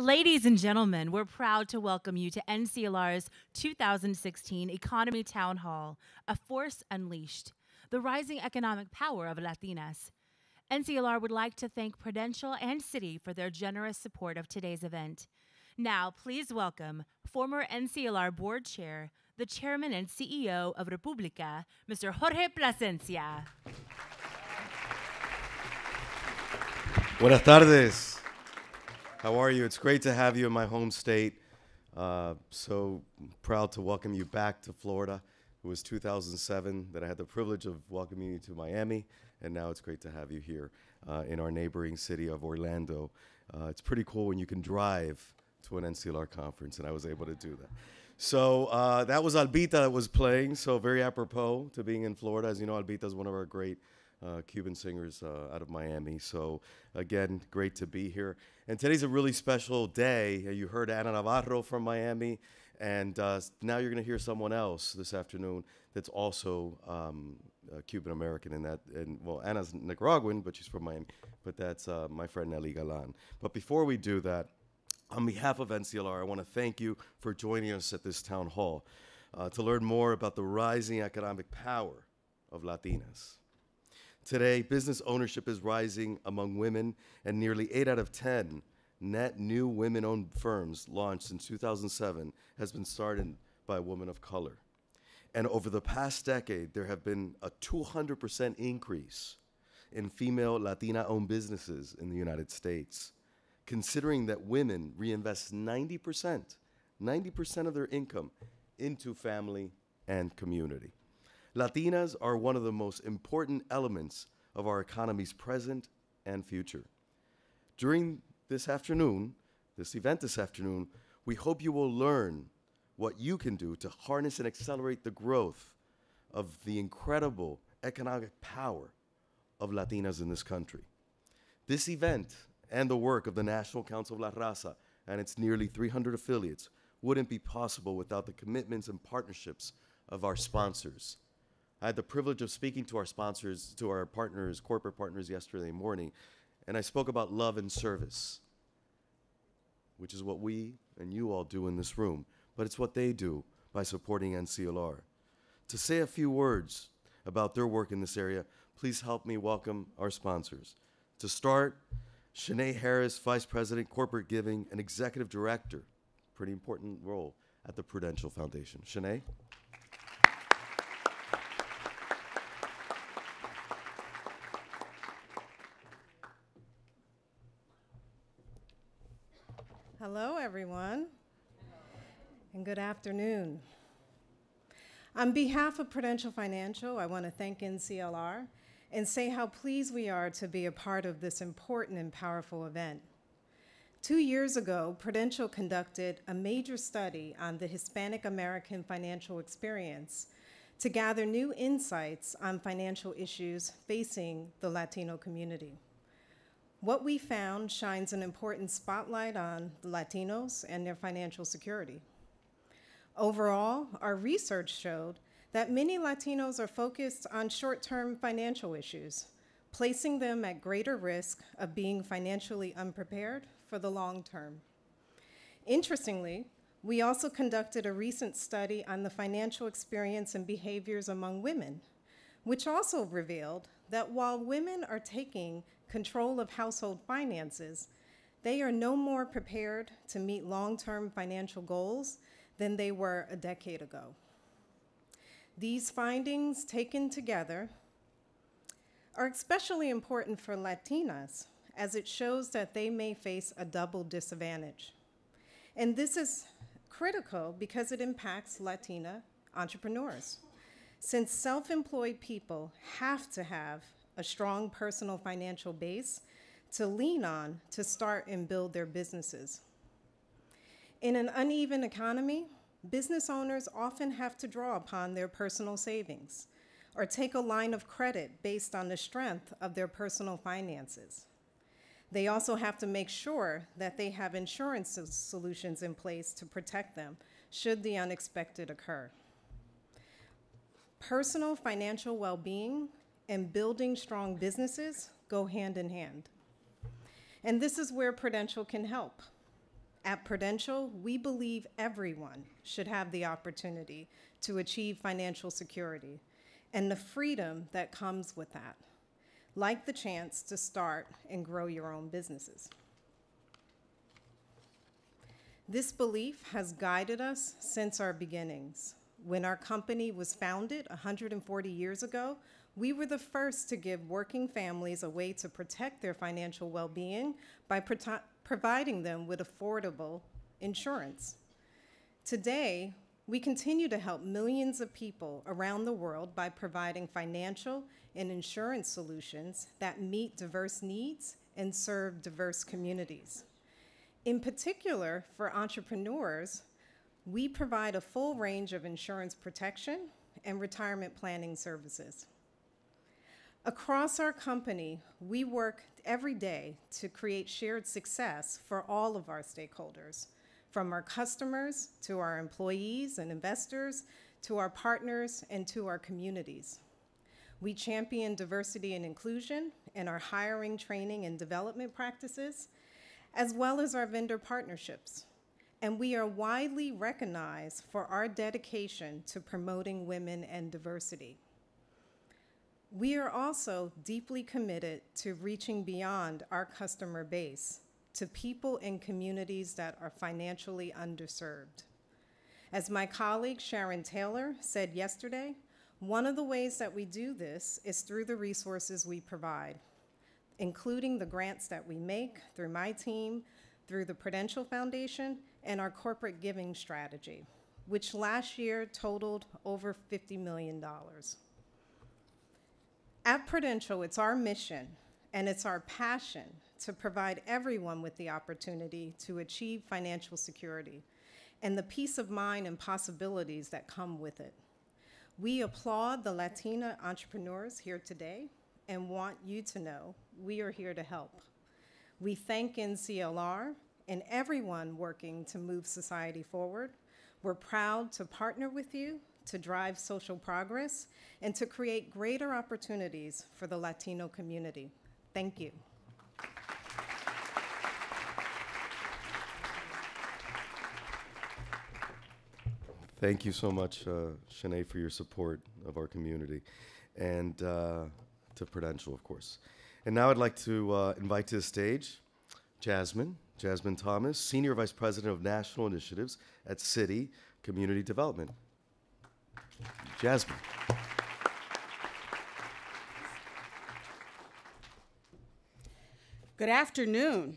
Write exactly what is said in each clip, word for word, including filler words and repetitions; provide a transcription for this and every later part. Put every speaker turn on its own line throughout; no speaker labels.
Ladies and gentlemen, we're proud to welcome you to N C L R's two thousand sixteen Economy Town Hall, A Force Unleashed, the rising economic power of Latinas. N C L R would like to thank Prudential and Citi for their generous support of today's event. Now, please welcome former N C L R Board Chair, the Chairman and C E O of República, Mister Jorge Plasencia.
Buenas tardes. How are you? It's great to have you in my home state. Uh, so proud to welcome you back to Florida. It was two thousand seven that I had the privilege of welcoming you to Miami, and now it's great to have you here uh, in our neighboring city of Orlando. Uh, it's pretty cool when you can drive to an N C L R conference, and I was able to do that. So uh, that was Albita that was playing, so very apropos to being in Florida. As you know, Albita is one of our great Uh, Cuban singers uh, out of Miami. So again, great to be here. And today's a really special day. Uh, you heard Ana Navarro from Miami, and uh, now you're going to hear someone else this afternoon that's also um, uh, Cuban American. In that, and well, Ana's Nicaraguan, but she's from Miami. But that's uh, my friend Nely Galán. But before we do that, on behalf of N C L R, I want to thank you for joining us at this town hall uh, to learn more about the rising economic power of Latinas. Today, business ownership is rising among women, and nearly eight out of ten net new women-owned firms launched since two thousand seven has been started by a woman of color. And over the past decade, there have been a two hundred percent increase in female Latina-owned businesses in the United States, considering that women reinvest ninety percent, ninety percent of their income into family and community. Latinas are one of the most important elements of our economy's present and future. During this afternoon, this event this afternoon, we hope you will learn what you can do to harness and accelerate the growth of the incredible economic power of Latinas in this country. This event and the work of the National Council of La Raza and its nearly three hundred affiliates wouldn't be possible without the commitments and partnerships of our sponsors. I had the privilege of speaking to our sponsors, to our partners, corporate partners yesterday morning, and I spoke about love and service, which is what we and you all do in this room, but it's what they do by supporting N C L R. To say a few words about their work in this area, please help me welcome our sponsors. To start, Shanae Harris, Vice President, Corporate Giving, and Executive Director, pretty important role at the Prudential Foundation. Shanae?
Hello, everyone, and good afternoon. On behalf of Prudential Financial, I want to thank N C L R and say how pleased we are to be a part of this important and powerful event. Two years ago, Prudential conducted a major study on the Hispanic American financial experience to gather new insights on financial issues facing the Latino community. What we found shines an important spotlight on Latinos and their financial security. Overall, our research showed that many Latinos are focused on short-term financial issues, placing them at greater risk of being financially unprepared for the long term. Interestingly, we also conducted a recent study on the financial experience and behaviors among women, which also revealed that while women are taking control of household finances, they are no more prepared to meet long-term financial goals than they were a decade ago. These findings taken together are especially important for Latinas, as it shows that they may face a double disadvantage. And this is critical because it impacts Latina entrepreneurs, since self-employed people have to have a strong personal financial base to lean on to start and build their businesses. In an uneven economy, business owners often have to draw upon their personal savings or take a line of credit based on the strength of their personal finances. They also have to make sure that they have insurance solutions in place to protect them should the unexpected occur. Personal financial well-being and building strong businesses go hand in hand. And this is where Prudential can help. At Prudential, we believe everyone should have the opportunity to achieve financial security and the freedom that comes with that, like the chance to start and grow your own businesses. This belief has guided us since our beginnings. When our company was founded one hundred forty years ago, we were the first to give working families a way to protect their financial well-being by pro- providing them with affordable insurance. Today, we continue to help millions of people around the world by providing financial and insurance solutions that meet diverse needs and serve diverse communities. In particular, for entrepreneurs, we provide a full range of insurance protection and retirement planning services. Across our company, we work every day to create shared success for all of our stakeholders, from our customers to our employees and investors, to our partners and to our communities. We champion diversity and inclusion in our hiring, training, and development practices, as well as our vendor partnerships. And we are widely recognized for our dedication to promoting women and diversity. We are also deeply committed to reaching beyond our customer base to people in communities that are financially underserved. As my colleague Sharon Taylor said yesterday, one of the ways that we do this is through the resources we provide, including the grants that we make through my team, through the Prudential Foundation, and our corporate giving strategy, which last year totaled over fifty million dollars. At Prudential, it's our mission and it's our passion to provide everyone with the opportunity to achieve financial security and the peace of mind and possibilities that come with it. We applaud the Latina entrepreneurs here today and want you to know we are here to help. We thank N C L R and everyone working to move society forward. We're proud to partner with you to drive social progress and to create greater opportunities for the Latino community. Thank you.
Thank you so much, uh, Shanae, for your support of our community, and uh, to Prudential, of course. And now I'd like to uh, invite to the stage Jasmine, Jasmine Thomas, Senior Vice President of National Initiatives at Citi Community Development. Jasmine.
Good afternoon.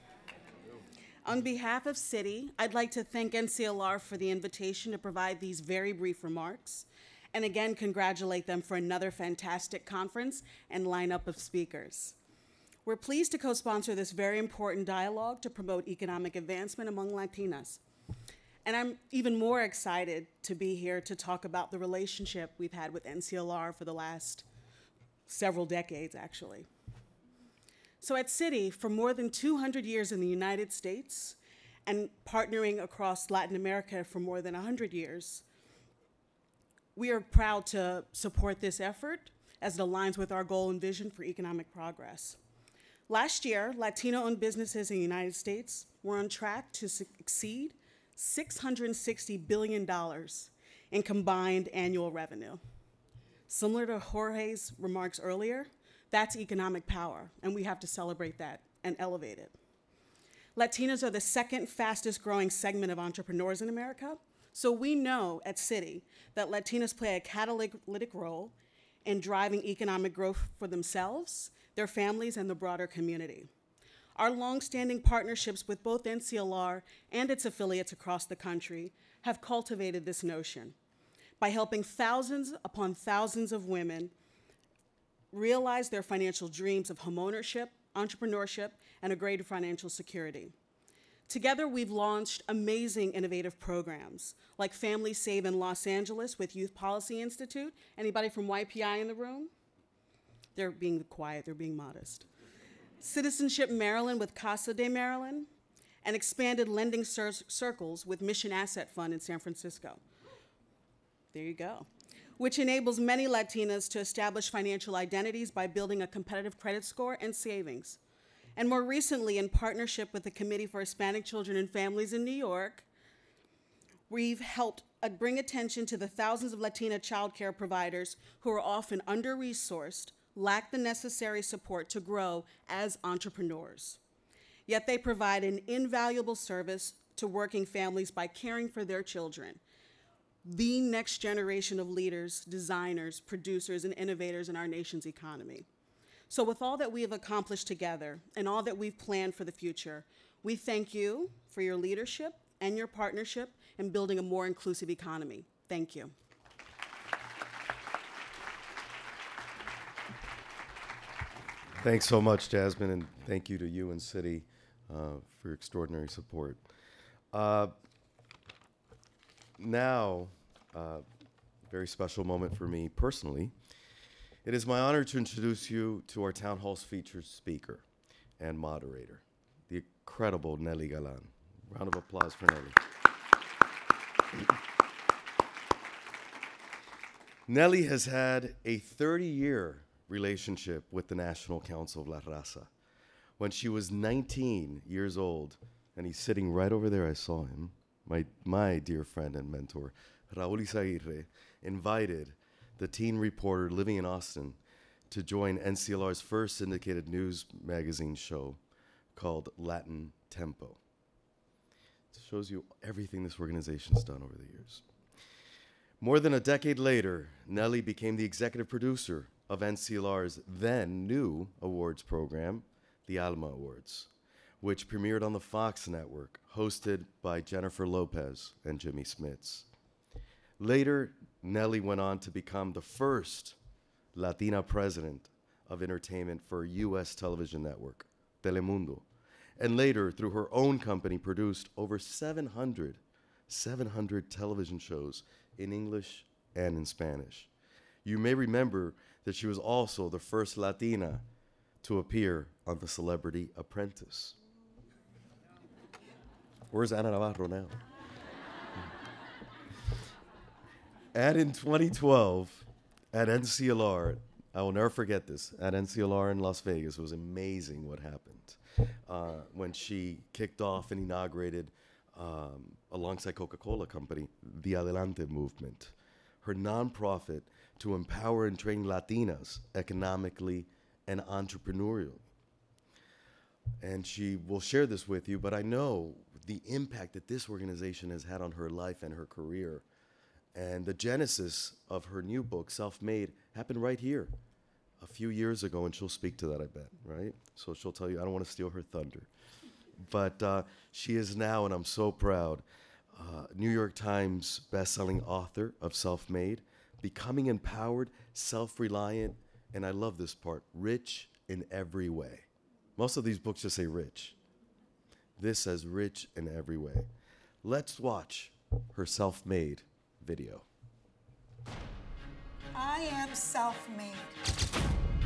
On behalf of Citi, I'd like to thank N C L R for the invitation to provide these very brief remarks, and again congratulate them for another fantastic conference and lineup of speakers. We're pleased to co-sponsor this very important dialogue to promote economic advancement among Latinas. And I'm even more excited to be here to talk about the relationship we've had with N C L R for the last several decades, actually. So at Citi, for more than two hundred years in the United States and partnering across Latin America for more than one hundred years, we are proud to support this effort as it aligns with our goal and vision for economic progress. Last year, Latino-owned businesses in the United States were on track to exceed six hundred sixty billion dollars in combined annual revenue. Similar to Jorge's remarks earlier, that's economic power, and we have to celebrate that and elevate it. Latinas are the second fastest growing segment of entrepreneurs in America, so we know at Citi that Latinas play a catalytic role in driving economic growth for themselves, their families, and the broader community. Our longstanding partnerships with both N C L R and its affiliates across the country have cultivated this notion by helping thousands upon thousands of women realize their financial dreams of homeownership, entrepreneurship, and a greater financial security. Together, we've launched amazing innovative programs like Family Save in Los Angeles with Youth Policy Institute. Anybody from Y P I in the room? They're being quiet, they're being modest. Citizenship Maryland with Casa de Maryland, and expanded lending cir- circles with Mission Asset Fund in San Francisco. There you go. Which enables many Latinas to establish financial identities by building a competitive credit score and savings. And more recently, in partnership with the Committee for Hispanic Children and Families in New York, we've helped uh, bring attention to the thousands of Latina child care providers who are often under-resourced, lack the necessary support to grow as entrepreneurs. Yet they provide an invaluable service to working families by caring for their children, the next generation of leaders, designers, producers, and innovators in our nation's economy. So with all that we have accomplished together and all that we've planned for the future, we thank you for your leadership and your partnership in building a more inclusive economy. Thank you.
Thanks so much, Jasmine, and thank you to you and City uh, for your extraordinary support. Uh, now, uh, very special moment for me personally. It is my honor to introduce you to our Town Hall's featured speaker and moderator, the incredible Nely Galán. Round of applause for Nely. Nely has had a thirty-year relationship with the National Council of La Raza. When she was nineteen years old, and he's sitting right over there, I saw him, my, my dear friend and mentor, Raúl Izaguirre, invited the teen reporter living in Austin to join N C L R's first syndicated news magazine show called Latin Tempo. It shows you everything this organization's done over the years. More than a decade later, Nely became the executive producer of N C L R's then new awards program, the Alma Awards, which premiered on the Fox network, hosted by Jennifer Lopez and Jimmy Smits. Later, Nely went on to become the first Latina president of entertainment for a U S television network, Telemundo, and later, through her own company, produced over seven hundred, seven hundred television shows in English and in Spanish. You may remember that she was also the first Latina to appear on The Celebrity Apprentice. Where's Ana Navarro now? And in twenty twelve, at N C L R, I will never forget this, at N C L R in Las Vegas, it was amazing what happened uh, when she kicked off and inaugurated, um, alongside Coca-Cola Company, the Adelante movement, her nonprofit to empower and train Latinas economically and entrepreneurially. And she will share this with you, but I know the impact that this organization has had on her life and her career. And the genesis of her new book, Self-Made, happened right here a few years ago, and she'll speak to that, I bet, right? So she'll tell you, I don't want to steal her thunder. But uh, she is now, and I'm so proud, uh, New York Times bestselling author of Self-Made, becoming empowered, self-reliant, and I love this part, rich in every way. Most of these books just say rich. This says rich in every way. Let's watch her Self-Made video.
I am self-made.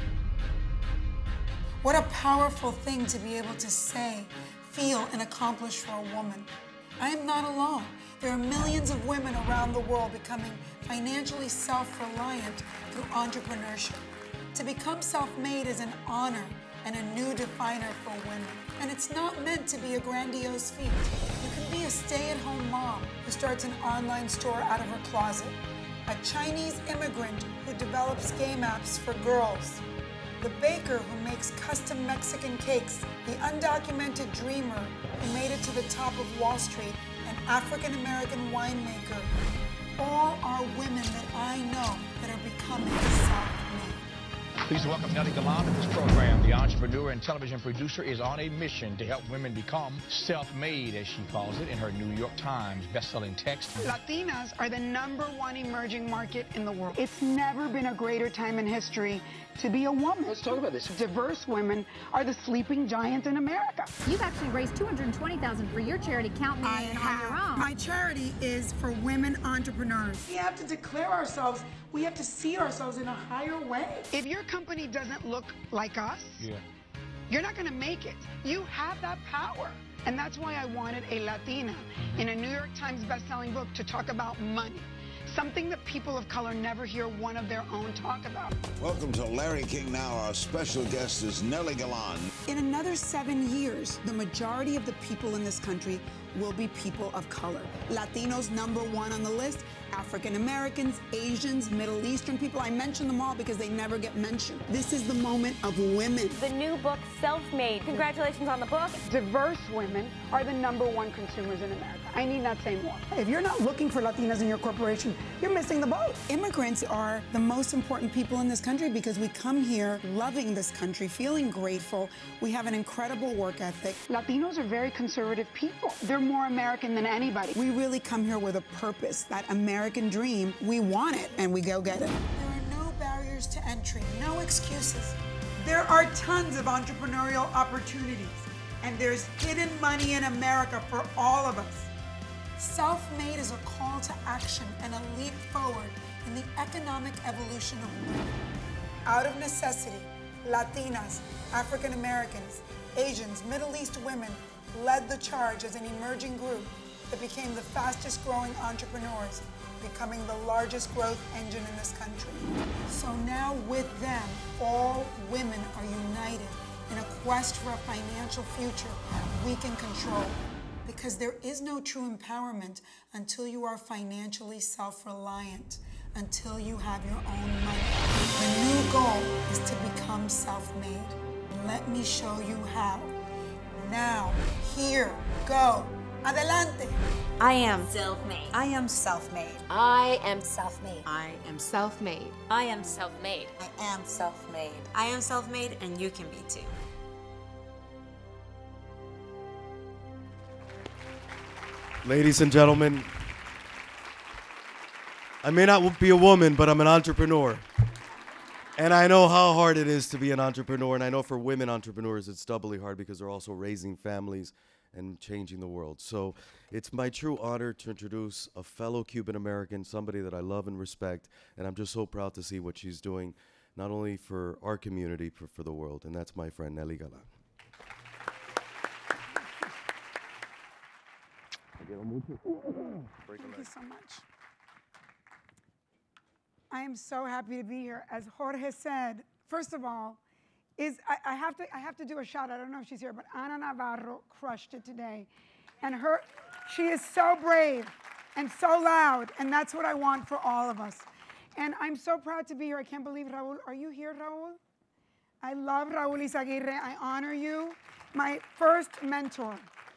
What a powerful thing to be able to say, feel, and accomplish for a woman. I am not alone. There are millions of women around the world becoming financially self-reliant through entrepreneurship. To become self-made is an honor and a new definer for women. And it's not meant to be a grandiose feat. You can be a stay-at-home mom who starts an online store out of her closet, a Chinese immigrant who develops game apps for girls, the baker who makes custom Mexican cakes, the undocumented dreamer who made it to the top of Wall Street, an African-American winemaker. All are women that I know that are becoming self-made.
Please welcome Nely Galán to this program. The entrepreneur and television producer is on a mission to help women become self-made, as she calls it, in her New York Times best-selling text.
Latinas are the number one emerging market in the world. It's never been a greater time in history to be a woman.
Let's talk about this.
Diverse women are the sleeping giant in America.
You've actually raised two hundred twenty thousand dollars for your charity, Count Me
I
In,
have.
on your own.
My charity is for women entrepreneurs.
We have to declare ourselves, we have to see ourselves in a higher way.
If your company doesn't look like us,
Yeah.
you're not going to make it. You have that power. And that's why I wanted a Latina in a New York Times best-selling book to talk about money, something that people of color never hear one of their own talk about.
Welcome to Larry King Now. Our special guest is Nely Galán.
In another seven years, the majority of the people in this country will be people of color. Latinos number one on the list, African Americans, Asians, Middle Eastern people. I mention them all because they never get mentioned. This is the moment of women.
The new book, Self-Made. Congratulations on the book.
Diverse women are the number one consumers in America. I need not say more. If you're not looking for Latinas in your corporation, you're missing the boat.
Immigrants are the most important people in this country because we come here loving this country, feeling grateful. We have an incredible work ethic.
Latinos are very conservative people. They're more American than anybody.
We really come here with a purpose, that American dream. We want it, and we go get it. There are no barriers to entry, no excuses.
There are tons of entrepreneurial opportunities, and there's hidden money in America for all of us.
Self-made is a call to action and a leap forward in the economic evolution of women. Out of necessity, Latinas, African Americans, Asians, Middle East women led the charge as an emerging group that became the fastest growing entrepreneurs, becoming the largest growth engine in this country. So now with them, all women are united in a quest for a financial future we can control. Because there is no true empowerment until you are financially self-reliant, until you have your own money. The new goal is to become self-made. Let me show you how. Now, here, go. Adelante.
I am self-made.
I am self-made.
I am self-made.
I am self-made.
I am self-made.
I am self-made. I am self-made, and you can be too.
Ladies and gentlemen, I may not be a woman, but I'm an entrepreneur. And I know how hard it is to be an entrepreneur. And I know for women entrepreneurs, it's doubly hard because they're also raising families and changing the world. So it's my true honor to introduce a fellow Cuban American, somebody that I love and respect. And I'm just so proud to see what she's doing, not only for our community, but for the world. And that's my friend, Nely Galán.
Thank you so much. I am so happy to be here. As Jorge said, first of all, is I, I have to I have to do a shout out. I don't know if she's here, but Ana Navarro crushed it today, and her she is so brave and so loud, and that's what I want for all of us. And I'm so proud to be here. I can't believe Raul. Are you here, Raul? I love Raul Izaguirre. I honor you, my first mentor.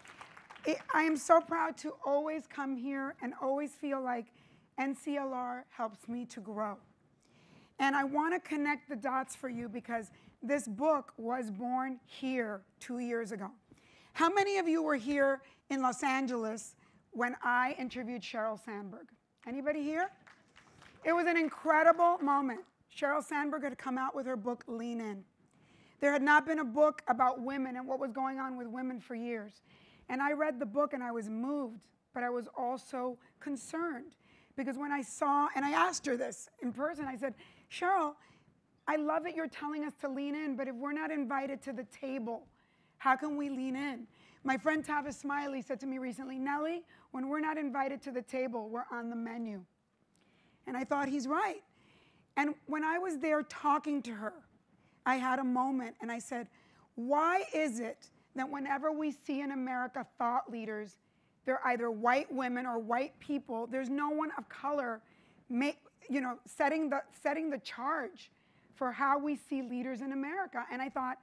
I am so proud to always come here and always feel like N C L R helps me to grow. And I want to connect the dots for you because this book was born here two years ago. How many of you were here in Los Angeles when I interviewed Sheryl Sandberg? Anybody here? It was an incredible moment. Sheryl Sandberg had come out with her book, Lean In. There had not been a book about women and what was going on with women for years. And I read the book and I was moved, but I was also concerned. Because when I saw, and I asked her this in person, I said, Sheryl, I love that you're telling us to lean in, but if we're not invited to the table, how can we lean in? My friend Tavis Smiley said to me recently, Nely, when we're not invited to the table, we're on the menu. And I thought, he's right. And when I was there talking to her, I had a moment and I said, why is it that whenever we see in America thought leaders, they're either white women or white people, there's no one of color make, you know, setting the, setting the charge for how we see leaders in America. And I thought,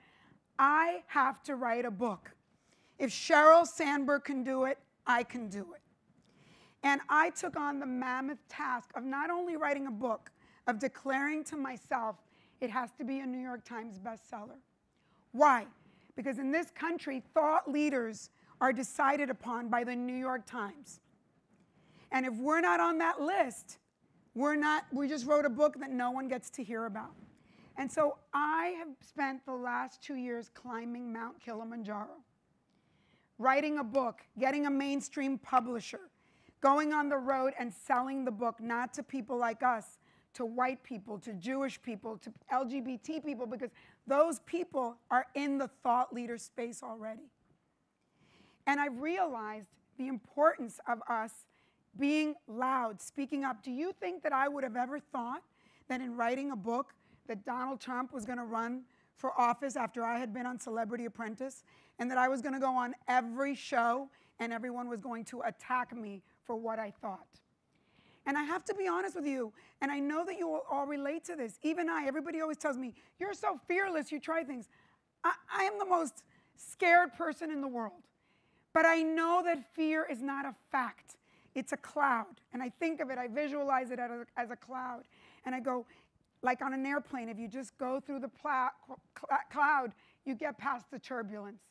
I have to write a book. If Sheryl Sandberg can do it, I can do it. And I took on the mammoth task of not only writing a book, of declaring to myself, it has to be a New York Times bestseller. Why? Because in this country, thought leaders are decided upon by the New York Times. And if we're not on that list, we're not, we just wrote a book that no one gets to hear about. And so I have spent the last two years climbing Mount Kilimanjaro, writing a book, getting a mainstream publisher, going on the road and selling the book, not to people like us, to white people, to Jewish people, to L G B T people, because those people are in the thought leader space already. And I've realized the importance of us being loud, speaking up. Do you think that I would have ever thought that in writing a book that Donald Trump was going to run for office after I had been on Celebrity Apprentice, and that I was going to go on every show and everyone was going to attack me for what I thought? And I have to be honest with you, and I know that you will all relate to this. Even I, everybody always tells me, you're so fearless, you try things. I, I am the most scared person in the world. But I know that fear is not a fact. It's a cloud. And I think of it, I visualize it as a, as a cloud. And I go, like on an airplane, if you just go through the plow, cl cloud, you get past the turbulence.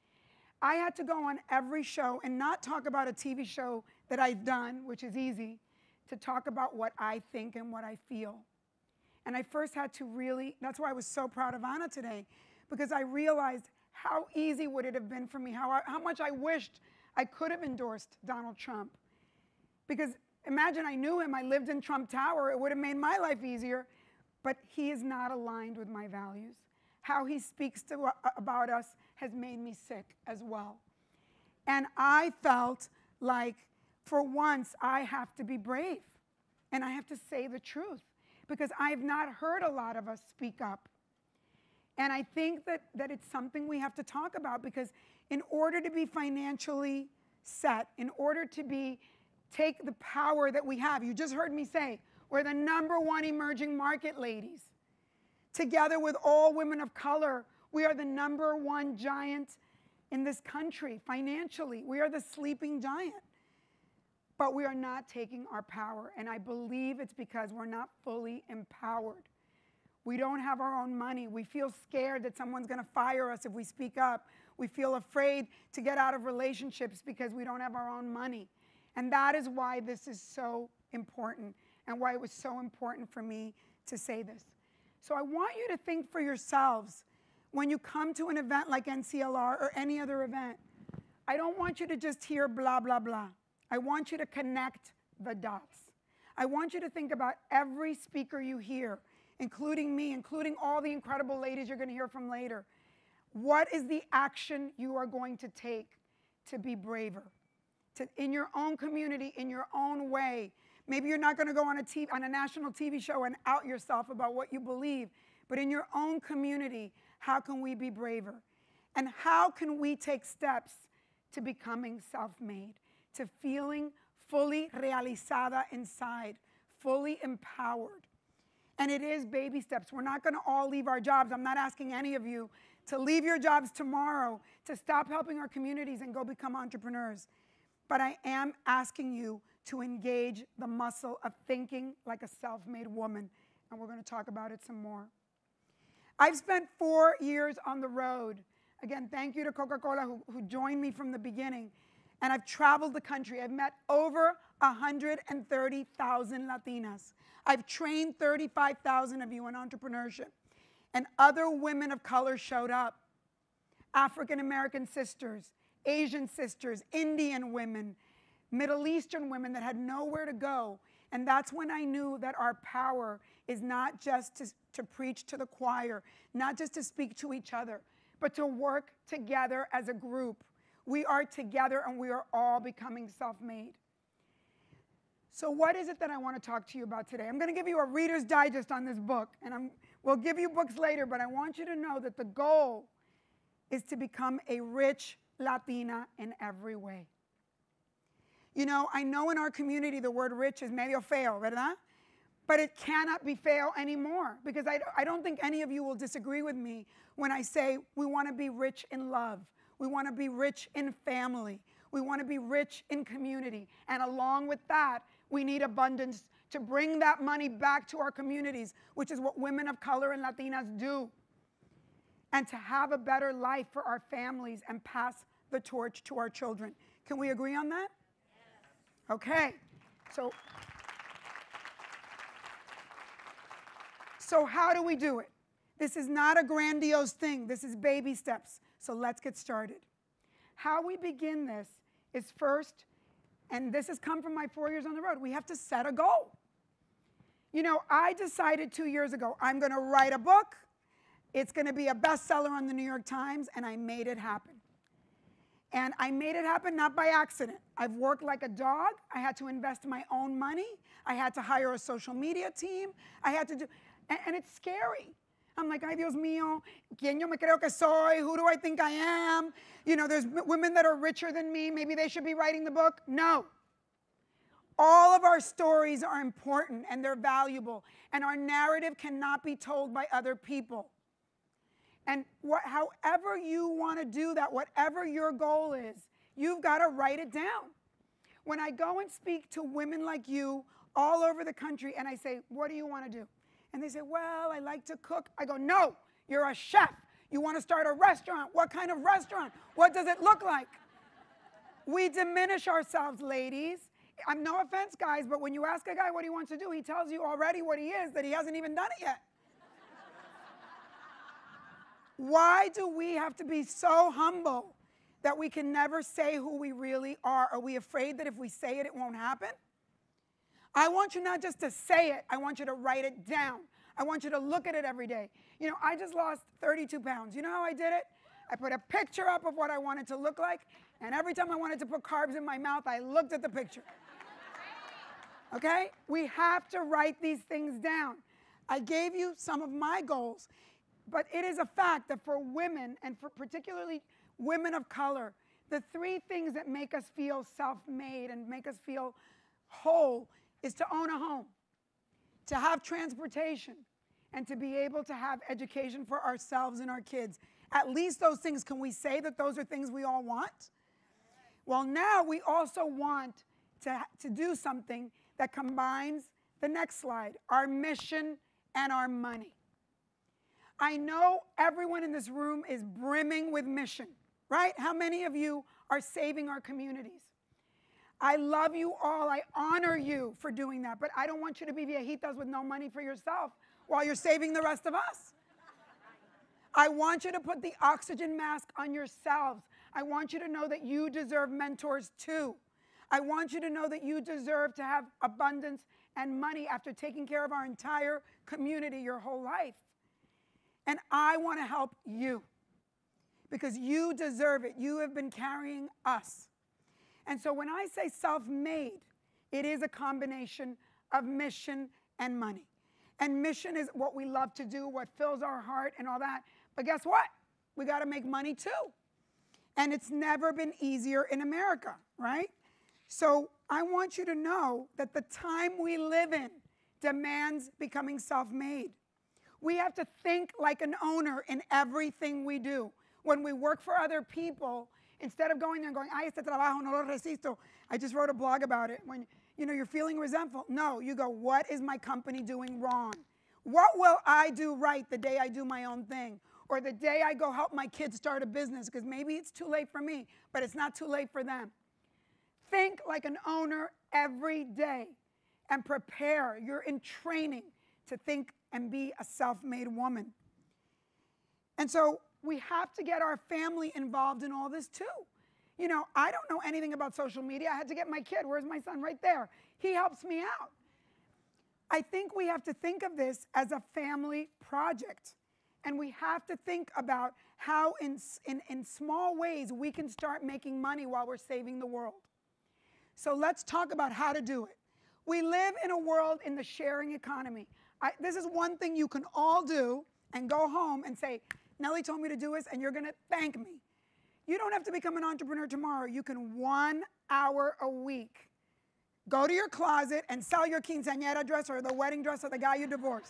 I had to go on every show and not talk about a T V show that I've done, which is easy, to talk about what I think and what I feel. And I first had to really, that's why I was so proud of Anna today, because I realized how easy would it have been for me, how, I, how much I wished I could have endorsed Donald Trump. Because imagine I knew him, I lived in Trump Tower, it would have made my life easier, but he is not aligned with my values. How he speaks to, uh, about us has made me sick as well. And I felt like, for once, I have to be brave, and I have to say the truth, because I have not heard a lot of us speak up. And I think that, that it's something we have to talk about, because in order to be financially set, in order to be, take the power that we have, you just heard me say, we're the number one emerging market, ladies. Together with all women of color, we are the number one giant in this country financially. We are the sleeping giant. But we are not taking our power, and I believe it's because we're not fully empowered. We don't have our own money. We feel scared that someone's going to fire us if we speak up. We feel afraid to get out of relationships because we don't have our own money. And that is why this is so important, and why it was so important for me to say this. So I want you to think for yourselves when you come to an event like N C L R or any other event. I don't want you to just hear blah, blah, blah. I want you to connect the dots. I want you to think about every speaker you hear, including me, including all the incredible ladies you're going to hear from later. What is the action you are going to take to be braver? To, in your own community, in your own way. Maybe you're not going to go on a, T V, on a national T V show and out yourself about what you believe, but in your own community, how can we be braver? And how can we take steps to becoming self-made? To feeling fully realizada inside, fully empowered. And it is baby steps. We're not going to all leave our jobs. I'm not asking any of you to leave your jobs tomorrow, to stop helping our communities and go become entrepreneurs. But I am asking you to engage the muscle of thinking like a self-made woman. And we're going to talk about it some more. I've spent four years on the road. Again, thank you to Coca-Cola who, who joined me from the beginning. And I've traveled the country. I've met over one hundred thirty thousand Latinas. I've trained thirty-five thousand of you in entrepreneurship. And other women of color showed up. African American sisters, Asian sisters, Indian women, Middle Eastern women that had nowhere to go. And that's when I knew that our power is not just to, to preach to the choir, not just to speak to each other, but to work together as a group. We are together and we are all becoming self-made. So what is it that I want to talk to you about today? I'm going to give you a Reader's Digest on this book, and I'm, we'll give you books later, but I want you to know that the goal is to become a rich Latina in every way. You know, I know in our community the word rich is medio feo, ¿verdad? But it cannot be feo anymore, because I, I don't think any of you will disagree with me when I say we want to be rich in love. We want to be rich in family. We want to be rich in community. And along with that, we need abundance to bring that money back to our communities, which is what women of color and Latinas do. And to have a better life for our families and pass the torch to our children. Can we agree on that? Yes. Okay. So, so how do we do it? This is not a grandiose thing. This is baby steps. So let's get started. How we begin this is first, and this has come from my four years on the road, we have to set a goal. You know, I decided two years ago, I'm going to write a book. It's going to be a bestseller on the New York Times, and I made it happen. And I made it happen not by accident. I've worked like a dog. I had to invest my own money. I had to hire a social media team. I had to do, and, and it's scary. I'm like, ay, Dios mío, ¿quién yo me creo que soy? Who do I think I am? You know, there's women that are richer than me. Maybe they should be writing the book. No. All of our stories are important and they're valuable. And our narrative cannot be told by other people. And what, however you want to do that, whatever your goal is, you've got to write it down. When I go and speak to women like you all over the country and I say, what do you want to do? And they say, well, I like to cook. I go, no, you're a chef. You want to start a restaurant. What kind of restaurant? What does it look like? We diminish ourselves, ladies. I'm no offense, guys, but when you ask a guy what he wants to do, he tells you already what he is, that he hasn't even done it yet. Why do we have to be so humble that we can never say who we really are? Are we afraid that if we say it, it won't happen? I want you not just to say it, I want you to write it down. I want you to look at it every day. You know, I just lost thirty-two pounds. You know how I did it? I put a picture up of what I wanted to look like, and every time I wanted to put carbs in my mouth, I looked at the picture. Okay? We have to write these things down. I gave you some of my goals. But it is a fact that for women, and for particularly women of color, the three things that make us feel self-made and make us feel whole is to own a home, to have transportation, and to be able to have education for ourselves and our kids. At least those things, can we say that those are things we all want? Well, now we also want to, to do something that combines the next slide, our mission and our money. I know everyone in this room is brimming with mission, right? How many of you are saving our communities? I love you all. I honor you for doing that. But I don't want you to be viejitas with no money for yourself while you're saving the rest of us. I want you to put the oxygen mask on yourselves. I want you to know that you deserve mentors too. I want you to know that you deserve to have abundance and money after taking care of our entire community your whole life. And I want to help you because you deserve it. You have been carrying us. And so when I say self-made, it is a combination of mission and money. And mission is what we love to do, what fills our heart and all that. But guess what? We got to make money too. And it's never been easier in America, right? So I want you to know that the time we live in demands becoming self-made. We have to think like an owner in everything we do. When we work for other people, instead of going there and going, ay, este trabajo no lo resisto. I just wrote a blog about it. When you know, you're feeling resentful. No, you go, what is my company doing wrong? What will I do right the day I do my own thing? Or the day I go help my kids start a business, because maybe it's too late for me, but it's not too late for them. Think like an owner every day and prepare. You're in training to think and be a self-made woman. And so we have to get our family involved in all this too. You know, I don't know anything about social media. I had to get my kid. Where's my son? Right there. He helps me out. I think we have to think of this as a family project. And we have to think about how in, in, in small ways we can start making money while we're saving the world. So let's talk about how to do it. We live in a world in the sharing economy. I, this is one thing you can all do and go home and say, Nelly told me to do this, and you're going to thank me. You don't have to become an entrepreneur tomorrow. You can one hour a week go to your closet and sell your quinceañera dress or the wedding dress of the guy you divorced.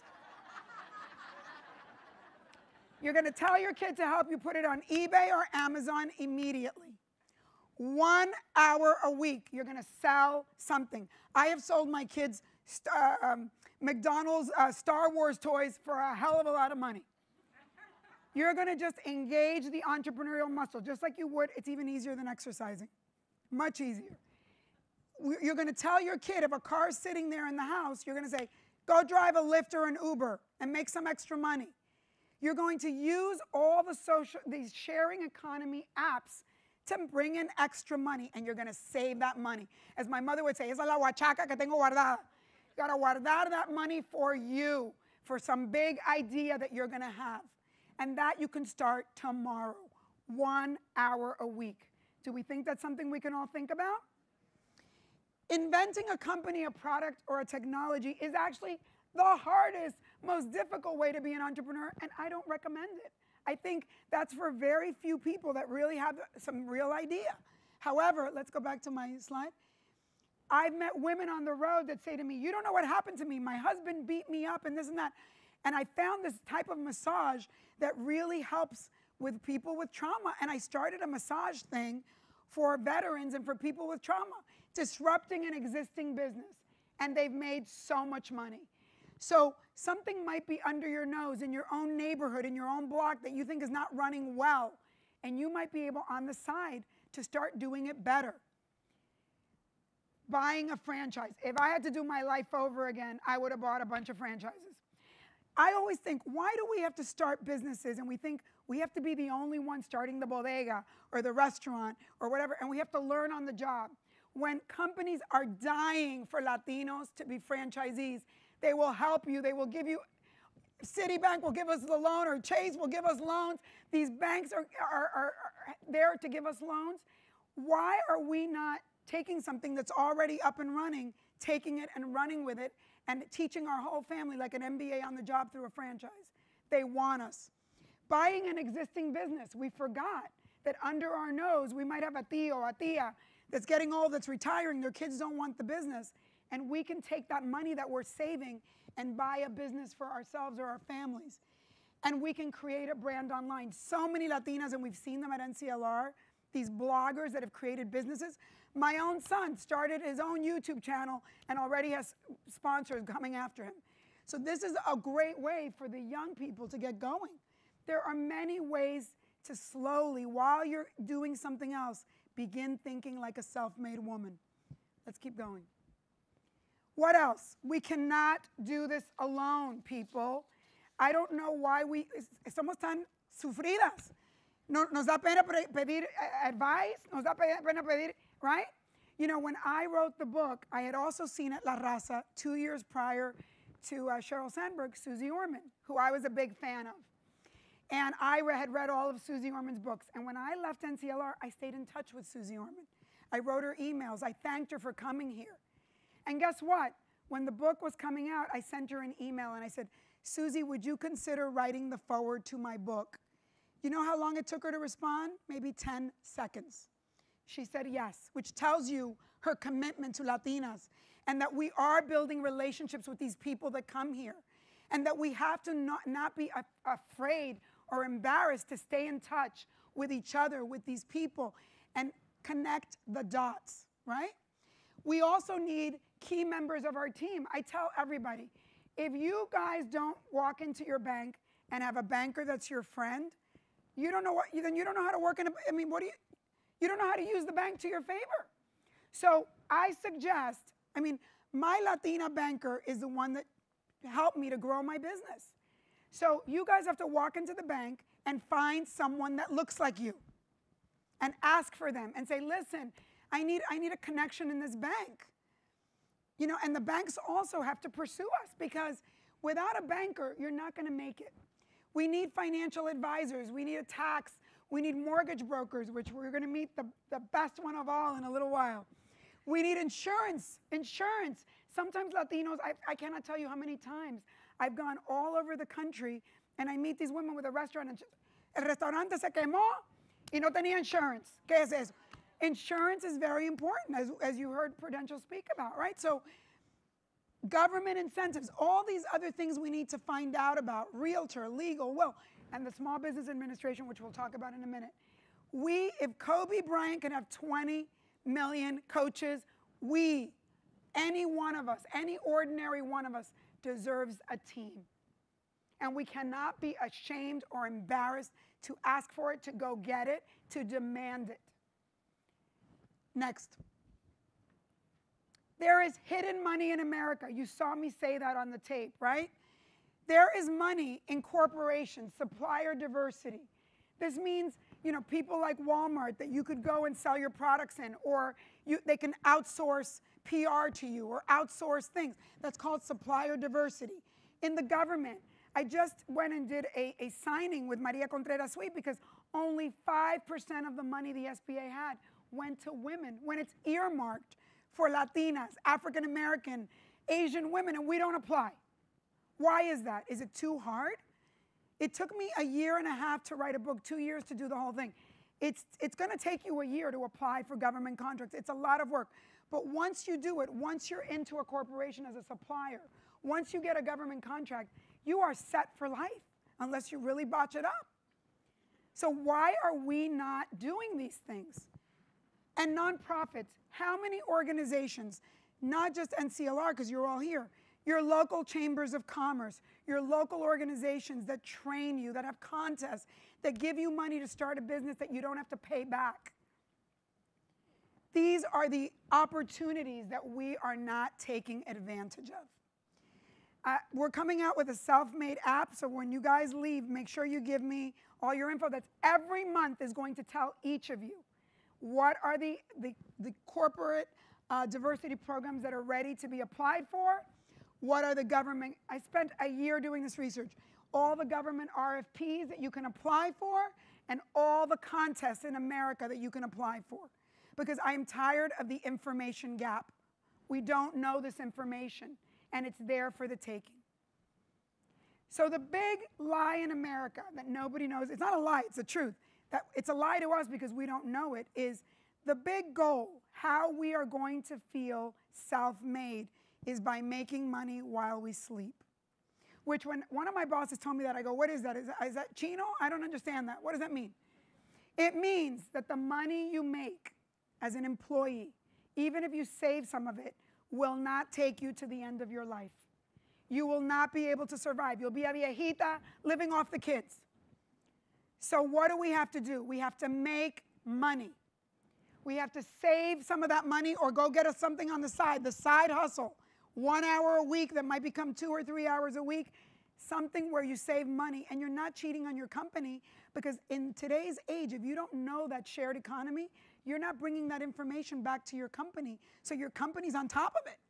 You're going to tell your kid to help you put it on eBay or Amazon immediately. One hour a week, you're going to sell something. I have sold my kids uh, um, McDonald's uh, Star Wars toys for a hell of a lot of money. You're going to just engage the entrepreneurial muscle, just like you would. It's even easier than exercising, much easier. You're going to tell your kid, if a car's sitting there in the house, you're going to say, go drive a Lyft or an Uber and make some extra money. You're going to use all the social, these sharing economy apps to bring in extra money, and you're going to save that money. As my mother would say, esa es la huachaca que tengo guardada. You got to guardar that money for you, for some big idea that you're going to have. And that you can start tomorrow, one hour a week. Do we think that's something we can all think about? Inventing a company, a product, or a technology is actually the hardest, most difficult way to be an entrepreneur, and I don't recommend it. I think that's for very few people that really have some real idea. However, let's go back to my slide. I've met women on the road that say to me, you don't know what happened to me. My husband beat me up and this and that. And I found this type of massage that really helps with people with trauma. And I started a massage thing for veterans and for people with trauma, disrupting an existing business. And they've made so much money. So something might be under your nose in your own neighborhood, in your own block that you think is not running well. And you might be able on the side to start doing it better. Buying a franchise. If I had to do my life over again, I would have bought a bunch of franchises. I always think, why do we have to start businesses and we think we have to be the only one starting the bodega or the restaurant or whatever, and we have to learn on the job? When companies are dying for Latinos to be franchisees, they will help you. They will give you, Citibank will give us the loan, or Chase will give us loans. These banks are, are, are, are there to give us loans. Why are we not taking something that's already up and running, taking it and running with it, and teaching our whole family like an M B A on the job through a franchise? They want us. Buying an existing business. We forgot that under our nose, we might have a tío, a tía that's getting old, that's retiring, their kids don't want the business, and we can take that money that we're saving and buy a business for ourselves or our families. And we can create a brand online. So many Latinas, and we've seen them at N C L R, these bloggers that have created businesses. My own son started his own YouTube channel and already has sponsors coming after him. So this is a great way for the young people to get going. There are many ways to slowly, while you're doing something else, begin thinking like a self-made woman. Let's keep going. What else? We cannot do this alone, people. I don't know why we, somos tan sufridas. Nos da pena pedir advice, nos da pena pedir, right? You know, when I wrote the book, I had also seen at La Raza two years prior to uh, Sheryl Sandberg, Susie Orman, who I was a big fan of. And I had read all of Susie Orman's books. And when I left N C L R, I stayed in touch with Susie Orman. I wrote her emails. I thanked her for coming here. And guess what? When the book was coming out, I sent her an email and I said, Susie, would you consider writing the foreword to my book? You know how long it took her to respond? Maybe ten seconds. She said yes, which tells you her commitment to Latinas and that we are building relationships with these people that come here and that we have to not, not be a, afraid or embarrassed to stay in touch with each other, with these people, and connect the dots, right? We also need key members of our team. I tell everybody, if you guys don't walk into your bank and have a banker that's your friend, you don't know what, then you don't know how to work in a, I mean, what do you, you don't know how to use the bank to your favor. So I suggest, I mean, my Latina banker is the one that helped me to grow my business. So you guys have to walk into the bank and find someone that looks like you and ask for them and say, listen, I need, I need a connection in this bank. You know, and the banks also have to pursue us because without a banker, you're not going to make it. We need financial advisors. We need a tax. We need mortgage brokers, which we're going to meet the, the best one of all in a little while. We need insurance. Insurance. Sometimes Latinos, I, I cannot tell you how many times I've gone all over the country and I meet these women with a restaurant and el restaurante se quemó y no tenía insurance. ¿Qué es eso? Insurance is very important, as, as you heard Prudential speak about, right? So government incentives, all these other things we need to find out about, realtor, legal, will, and the Small Business Administration, which we'll talk about in a minute. We, if Kobe Bryant can have twenty million coaches, we, any one of us, any ordinary one of us, deserves a team. And we cannot be ashamed or embarrassed to ask for it, to go get it, to demand it. Next. There is hidden money in America. You saw me say that on the tape, right? There is money in corporations, supplier diversity. This means, you know, people like Walmart that you could go and sell your products in, or you, they can outsource P R to you or outsource things. That's called supplier diversity. In the government, I just went and did a, a signing with Maria Contreras Sweet because only five percent of the money the S B A had went to women when it's earmarked for Latinas, African American, Asian women, and we don't apply? Why is that? Is it too hard? It took me a year and a half to write a book, two years to do the whole thing. It's, it's going to take you a year to apply for government contracts. It's a lot of work. But once you do it, once you're into a corporation as a supplier, once you get a government contract, you are set for life unless you really botch it up. So why are we not doing these things? And nonprofits, how many organizations, not just N C L R, because you're all here, your local chambers of commerce, your local organizations that train you, that have contests, that give you money to start a business that you don't have to pay back. These are the opportunities that we are not taking advantage of. Uh, we're coming out with a self-made app, so when you guys leave, make sure you give me all your info. That's every month is going to tell each of you what are the, the, the corporate uh, diversity programs that are ready to be applied for. What are the government, I spent a year doing this research, all the government R F Ps that you can apply for and all the contests in America that you can apply for. Because I'm tired of the information gap. We don't know this information, and it's there for the taking. So the big lie in America that nobody knows, it's not a lie, it's the truth, that it's a lie to us because we don't know it, is the big goal, how we are going to feel self-made, is by making money while we sleep. Which when one of my bosses told me that, I go, what is that? Is that, is that Chino? I don't understand that. What does that mean? It means that the money you make as an employee, even if you save some of it, will not take you to the end of your life. You will not be able to survive. You'll be a viejita living off the kids. So what do we have to do? We have to make money. We have to save some of that money or go get us something on the side, the side hustle. One hour a week that might become two or three hours a week, something where you save money and you're not cheating on your company, because in today's age, if you don't know that shared economy, you're not bringing that information back to your company, so your company's on top of it.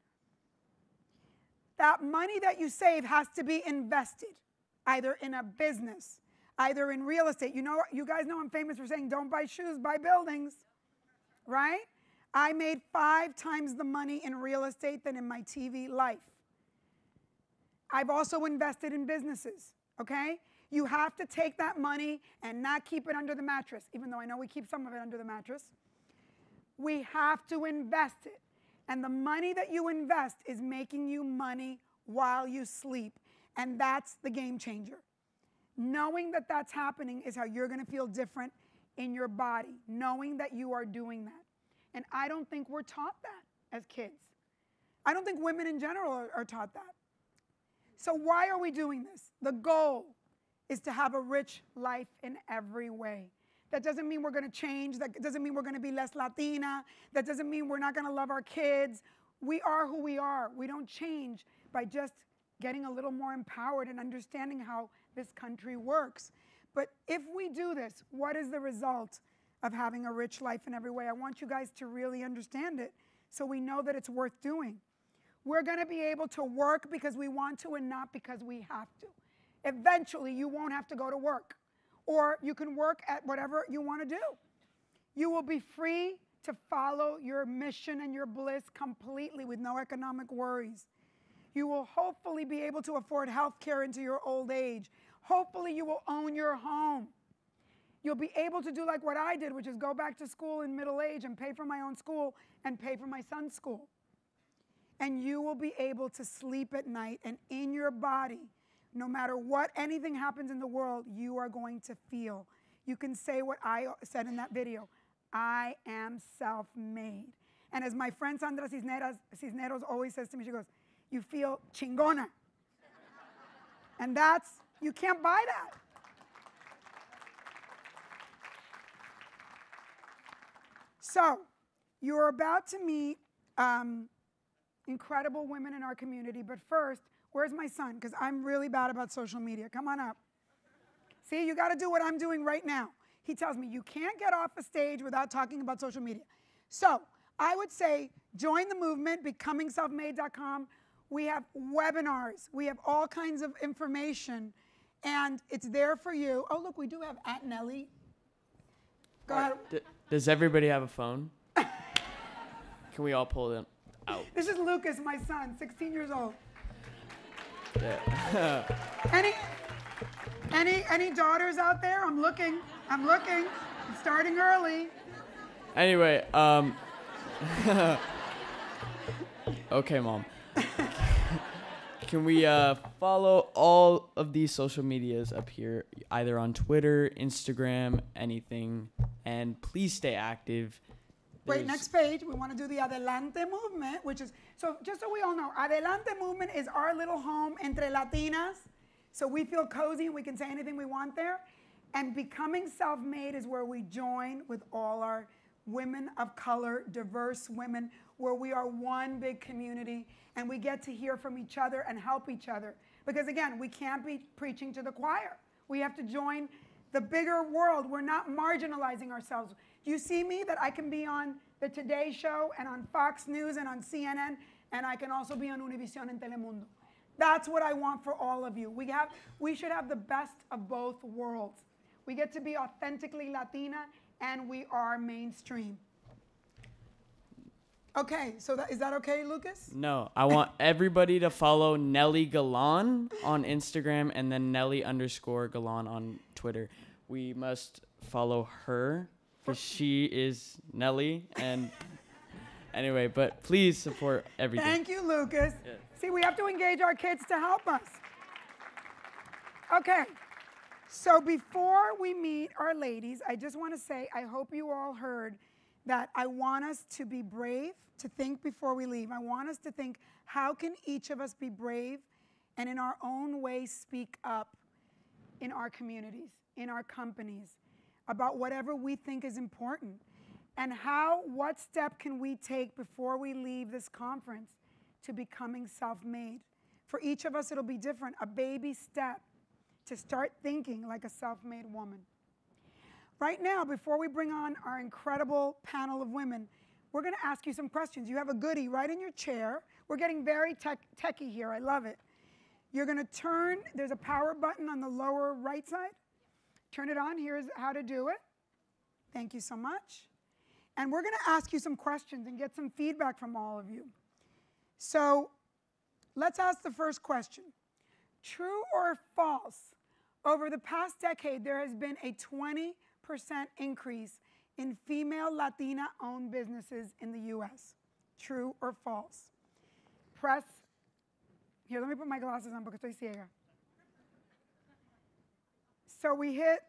That money that you save has to be invested, either in a business, either in real estate. You know, you guys know I'm famous for saying, don't buy shoes, buy buildings, right? I made five times the money in real estate than in my T V life. I've also invested in businesses, okay? You have to take that money and not keep it under the mattress, even though I know we keep some of it under the mattress. We have to invest it. And the money that you invest is making you money while you sleep. And that's the game changer. Knowing that that's happening is how you're going to feel different in your body, knowing that you are doing that. And I don't think we're taught that as kids. I don't think women in general are, are taught that. So why are we doing this? The goal is to have a rich life in every way. That doesn't mean we're going to change. That doesn't mean we're going to be less Latina. That doesn't mean we're not going to love our kids. We are who we are. We don't change by just getting a little more empowered and understanding how this country works. But if we do this, what is the result of having a rich life in every way? I want you guys to really understand it so we know that it's worth doing. We're going to be able to work because we want to and not because we have to. Eventually, you won't have to go to work. Or you can work at whatever you want to do. You will be free to follow your mission and your bliss completely with no economic worries. You will hopefully be able to afford health care into your old age. Hopefully you will own your home. You'll be able to do like what I did, which is go back to school in middle age and pay for my own school and pay for my son's school. And you will be able to sleep at night, and in your body, no matter what, anything happens in the world, you are going to feel. You can say what I said in that video, I am self-made. And as my friend Sandra Cisneros, Cisneros always says to me, she goes, you feel chingona. And that's, you can't buy that. So, you're about to meet um, incredible women in our community, but first, where's my son? Because I'm really bad about social media. Come on up. See, you got to do what I'm doing right now. He tells me, you can't get off a stage without talking about social media. So I would say join the movement, becoming self made dot com. We have webinars. We have all kinds of information, and it's there for you. Oh, look, we do have at Nely. Go ahead.
Right. Does everybody have a phone? Can we all pull them out?
This is Lucas, my son, sixteen years old.
Yeah.
Any, any, any daughters out there? I'm looking. I'm looking. I'm starting early.
Anyway, um. Okay, Mom. Can we uh, follow all of these social medias up here, either on Twitter, Instagram, anything, and please stay active.
Wait,
There's
next page. We want to do the Adelante movement, which is, so just so we all know, Adelante movement is our little home entre Latinas. So we feel cozy and we can say anything we want there. And becoming self-made is where we join with all our women of color, diverse women, where we are one big community and we get to hear from each other and help each other. Because again, we can't be preaching to the choir. We have to join the bigger world. We're not marginalizing ourselves. Do you see me that I can be on the Today Show and on Fox News and on C N N, and I can also be on Univision and Telemundo? That's what I want for all of you. We have, we should have the best of both worlds. We get to be authentically Latina, and we are mainstream. Okay, so that, is that okay, Lucas?
No, I want everybody to follow Nely Galán on Instagram and then Nely underscore Galán on Twitter. We must follow her because she is Nely. And anyway, but please support everything.
Thank you, Lucas.
Yeah.
See, we have to engage our kids to help us. Okay, so before we meet our ladies, I just want to say I hope you all heard that I want us to be brave, to think before we leave. I want us to think, how can each of us be brave and in our own way speak up in our communities, in our companies, about whatever we think is important? And how, what step can we take before we leave this conference to becoming self-made? For each of us, it'll be different, a baby step to start thinking like a self-made woman. Right now, before we bring on our incredible panel of women, we're going to ask you some questions. You have a goodie right in your chair. We're getting very tech techie here. I love it. You're going to turn. There's a power button on the lower right side. Turn it on. Here's how to do it. Thank you so much. And we're going to ask you some questions and get some feedback from all of you. So let's ask the first question. True or false? Over the past decade, there has been a twenty percent increase in female Latina-owned businesses in the U S. True or false? Press. Here, let me put my glasses on porque estoy ciega. So we hit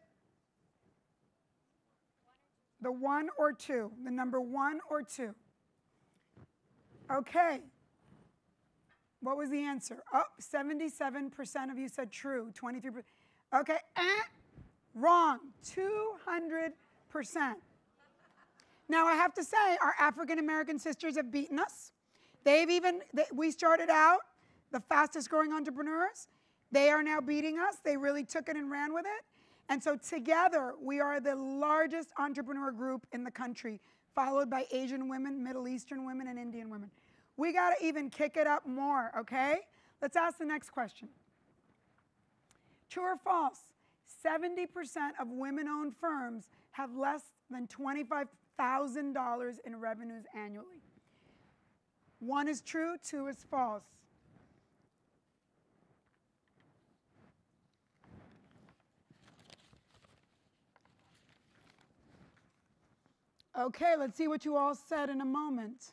the one or two, the number one or two. Okay. What was the answer? Oh, seventy-seven percent of you said true, twenty-three percent. Okay, eh, wrong, two hundred percent. Now, I have to say, our African-American sisters have beaten us. They've even, they, we started out the fastest growing entrepreneurs. They are now beating us. They really took it and ran with it. And so together, we are the largest entrepreneur group in the country, followed by Asian women, Middle Eastern women, and Indian women. We got to even kick it up more, okay? Let's ask the next question. True or false? seventy percent of women-owned firms have less than twenty-five thousand dollars in revenues annually. One is true, two is false. Okay, let's see what you all said in a moment.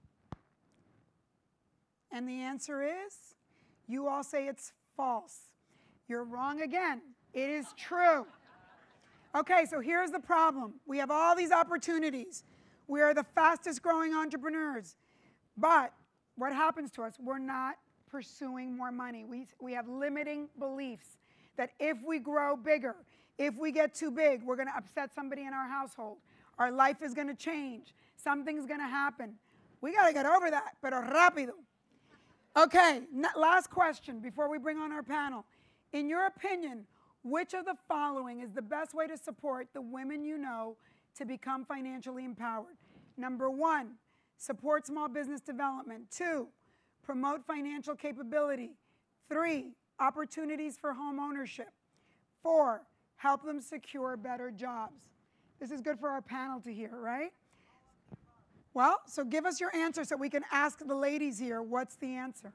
And the answer is, you all say it's false. You're wrong again. It is true. Okay, so here's the problem. We have all these opportunities. We are the fastest growing entrepreneurs. But what happens to us? We're not pursuing more money. We, we have limiting beliefs that if we grow bigger, if we get too big, we're going to upset somebody in our household. Our life is going to change. Something's going to happen. We got to get over that, pero rápido. Okay, last question before we bring on our panel. In your opinion, which of the following is the best way to support the women you know to become financially empowered? Number one, support small business development. Two, promote financial capability. Three, opportunities for home ownership. Four, help them secure better jobs. This is good for our panel to hear, right? Well, so give us your answer so we can ask the ladies here, what's the answer?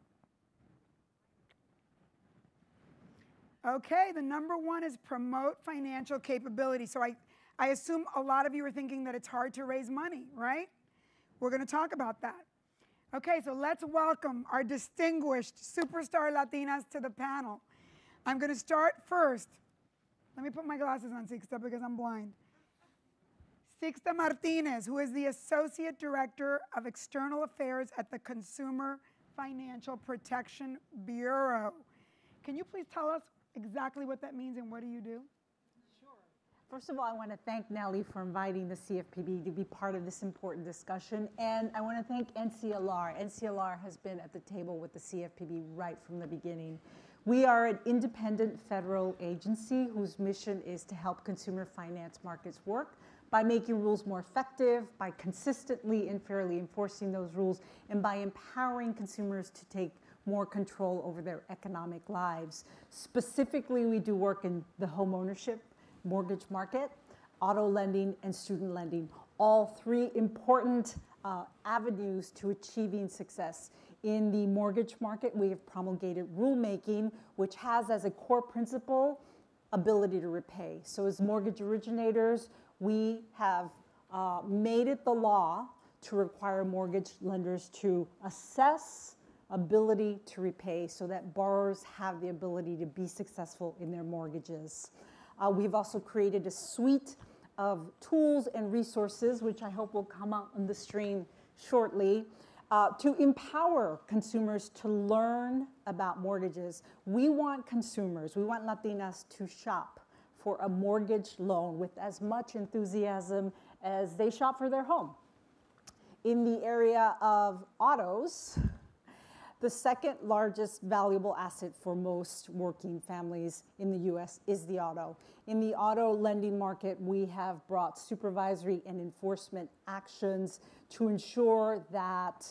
Okay, the number one is promote financial capability. So I, I assume a lot of you are thinking that it's hard to raise money, right? We're going to talk about that. Okay, so let's welcome our distinguished superstar Latinas to the panel. I'm going to start first. Let me put my glasses on, Zixta, because I'm blind. Zixta Martinez, who is the Associate Director of External Affairs at the Consumer Financial Protection Bureau. Can you please tell us exactly what that means and what do you do?
First of all, I want to thank Nely for inviting the C F P B to be part of this important discussion. And I want to thank N C L R. N C L R has been at the table with the C F P B right from the beginning. We are an independent federal agency whose mission is to help consumer finance markets work by making rules more effective, by consistently and fairly enforcing those rules, and by empowering consumers to take more control over their economic lives. Specifically, we do work in the home ownership, mortgage market, auto lending, and student lending, all three important uh, avenues to achieving success. In the mortgage market, we have promulgated rulemaking, which has as a core principle ability to repay. So as mortgage originators, we have uh, made it the law to require mortgage lenders to assess ability to repay so that borrowers have the ability to be successful in their mortgages. Uh, we've also created a suite of tools and resources, which I hope will come out on the stream shortly, uh, to empower consumers to learn about mortgages. We want consumers, we want Latinas to shop for a mortgage loan with as much enthusiasm as they shop for their home. In the area of autos, the second largest valuable asset for most working families in the U S is the auto. In the auto lending market, we have brought supervisory and enforcement actions to ensure that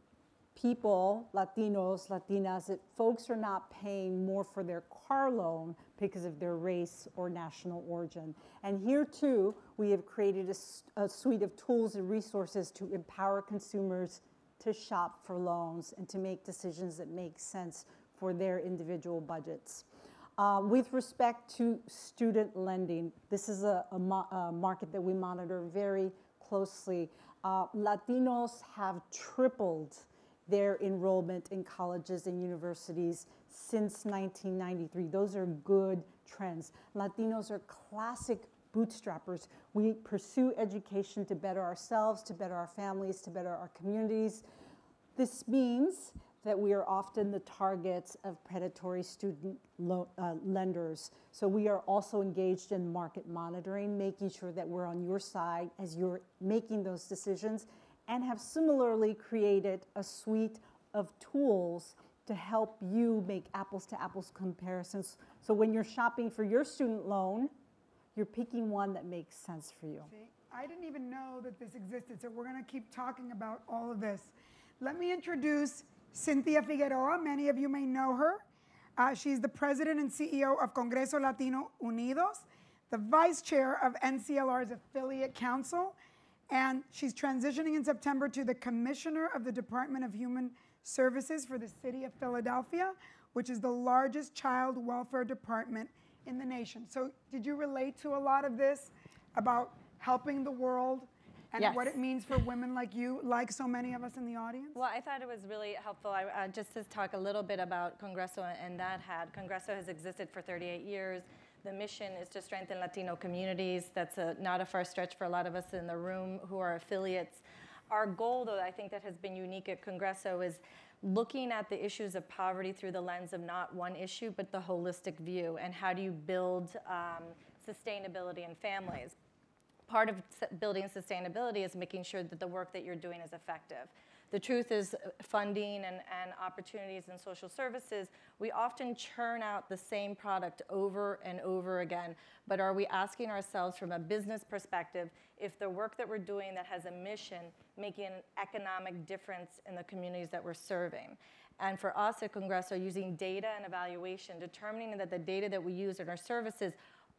people, Latinos, Latinas, that folks are not paying more for their car loan because of their race or national origin. And here too, we have created a, a suite of tools and resources to empower consumers to shop for loans and to make decisions that make sense for their individual budgets. Uh, with respect to student lending, this is a, a, mo a market that we monitor very closely. Uh, Latinos have tripled their enrollment in colleges and universities since nineteen ninety-three. Those are good trends. Latinos are classic bootstrappers. We pursue education to better ourselves, to better our families, to better our communities. This means that we are often the targets of predatory student lo uh, lenders. So we are also engaged in market monitoring, making sure that we're on your side as you're making those decisions, and have similarly created a suite of tools to help you make apples to apples comparisons. So when you're shopping for your student loan, you're picking one that makes sense for you.
See, I didn't even know that this existed, so we're going to keep talking about all of this. Let me introduce Cynthia Figueroa. Many of you may know her. Uh, she's the president and C E O of Congreso Latino Unidos, the vice chair of N C L R's affiliate council, and she's transitioning in September to the commissioner of the Department of Human Services for the city of Philadelphia, which is the largest child welfare department in the nation. So did you relate to a lot of this about helping the world and
yes.
what it means for women like you, like so many of us in the audience?
Well, I thought it was really helpful I, uh, just to talk a little bit about Congreso and that hat. Congreso has existed for thirty-eight years. The mission is to strengthen Latino communities. That's a, not a far stretch for a lot of us in the room who are affiliates. Our goal, though, I think that has been unique at Congreso is looking at the issues of poverty through the lens of not one issue, but the holistic view, and how do you build um, sustainability in families. Part of building sustainability is making sure that the work that you're doing is effective. The truth is funding and, and opportunities in social services, we often churn out the same product over and over again, but are we asking ourselves from a business perspective if the work that we're doing that has a mission making an economic difference in the communities that we're serving? And for us at Congreso, using data and evaluation, determining that the data that we use in our services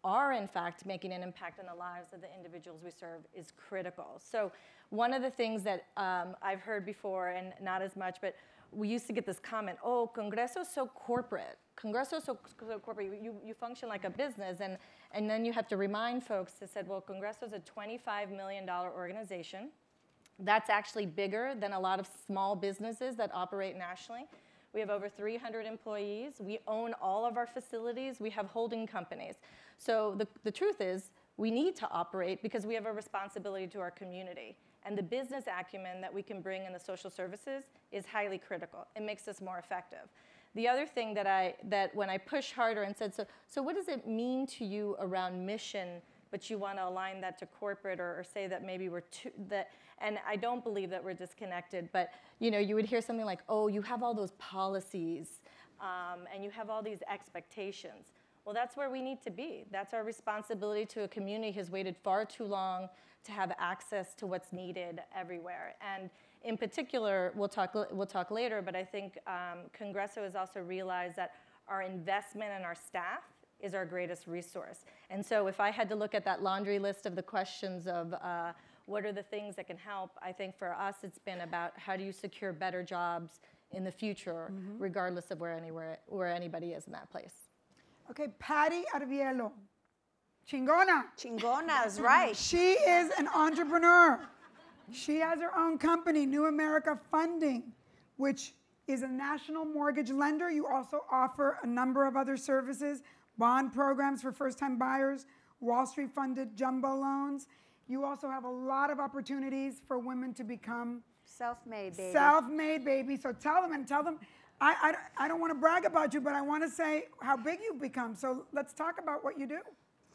are in fact making an impact on the lives of the individuals we serve is critical. So one of the things that um, I've heard before, and not as much, but we used to get this comment, oh, Congreso is so corporate. Congreso is so, so corporate. You, you function like a business. And, and then you have to remind folks to say, well, Congreso is a twenty-five million dollar organization. That's actually bigger than a lot of small businesses that operate nationally. We have over three hundred employees. We own all of our facilities. We have holding companies. So the, the truth is, we need to operate because we have a responsibility to our community. And the business acumen that we can bring in the social services is highly critical. It makes us more effective. The other thing that I, that when I push harder and said, so, so what does it mean to you around mission, but you want to align that to corporate, or, or say that maybe we're too, that, and I don't believe that we're disconnected, but you know, you would hear something like, oh, you have all those policies, um, and you have all these expectations. Well, that's where we need to be. That's our responsibility to a community who's waited far too long to have access to what's needed everywhere. And in particular, we'll talk, we'll talk later, but I think um, Congreso has also realized that our investment in our staff is our greatest resource. And so if I had to look at that laundry list of the questions of uh, what are the things that can help, I think for us it's been about how do you secure better jobs in the future, mm-hmm. regardless of where, anywhere, where anybody is in that place.
Okay, Patty Arvielo. Chingona.
Chingona is right.
She is an entrepreneur. She has her own company, New America Funding, which is a national mortgage lender. You also offer a number of other services, bond programs for first-time buyers, Wall Street-funded jumbo loans. You also have a lot of opportunities for women to become
self-made baby.
Self-made baby. So tell them and tell them, I, I, I don't want to brag about you, but I want to say how big you've become. So let's talk about what you do.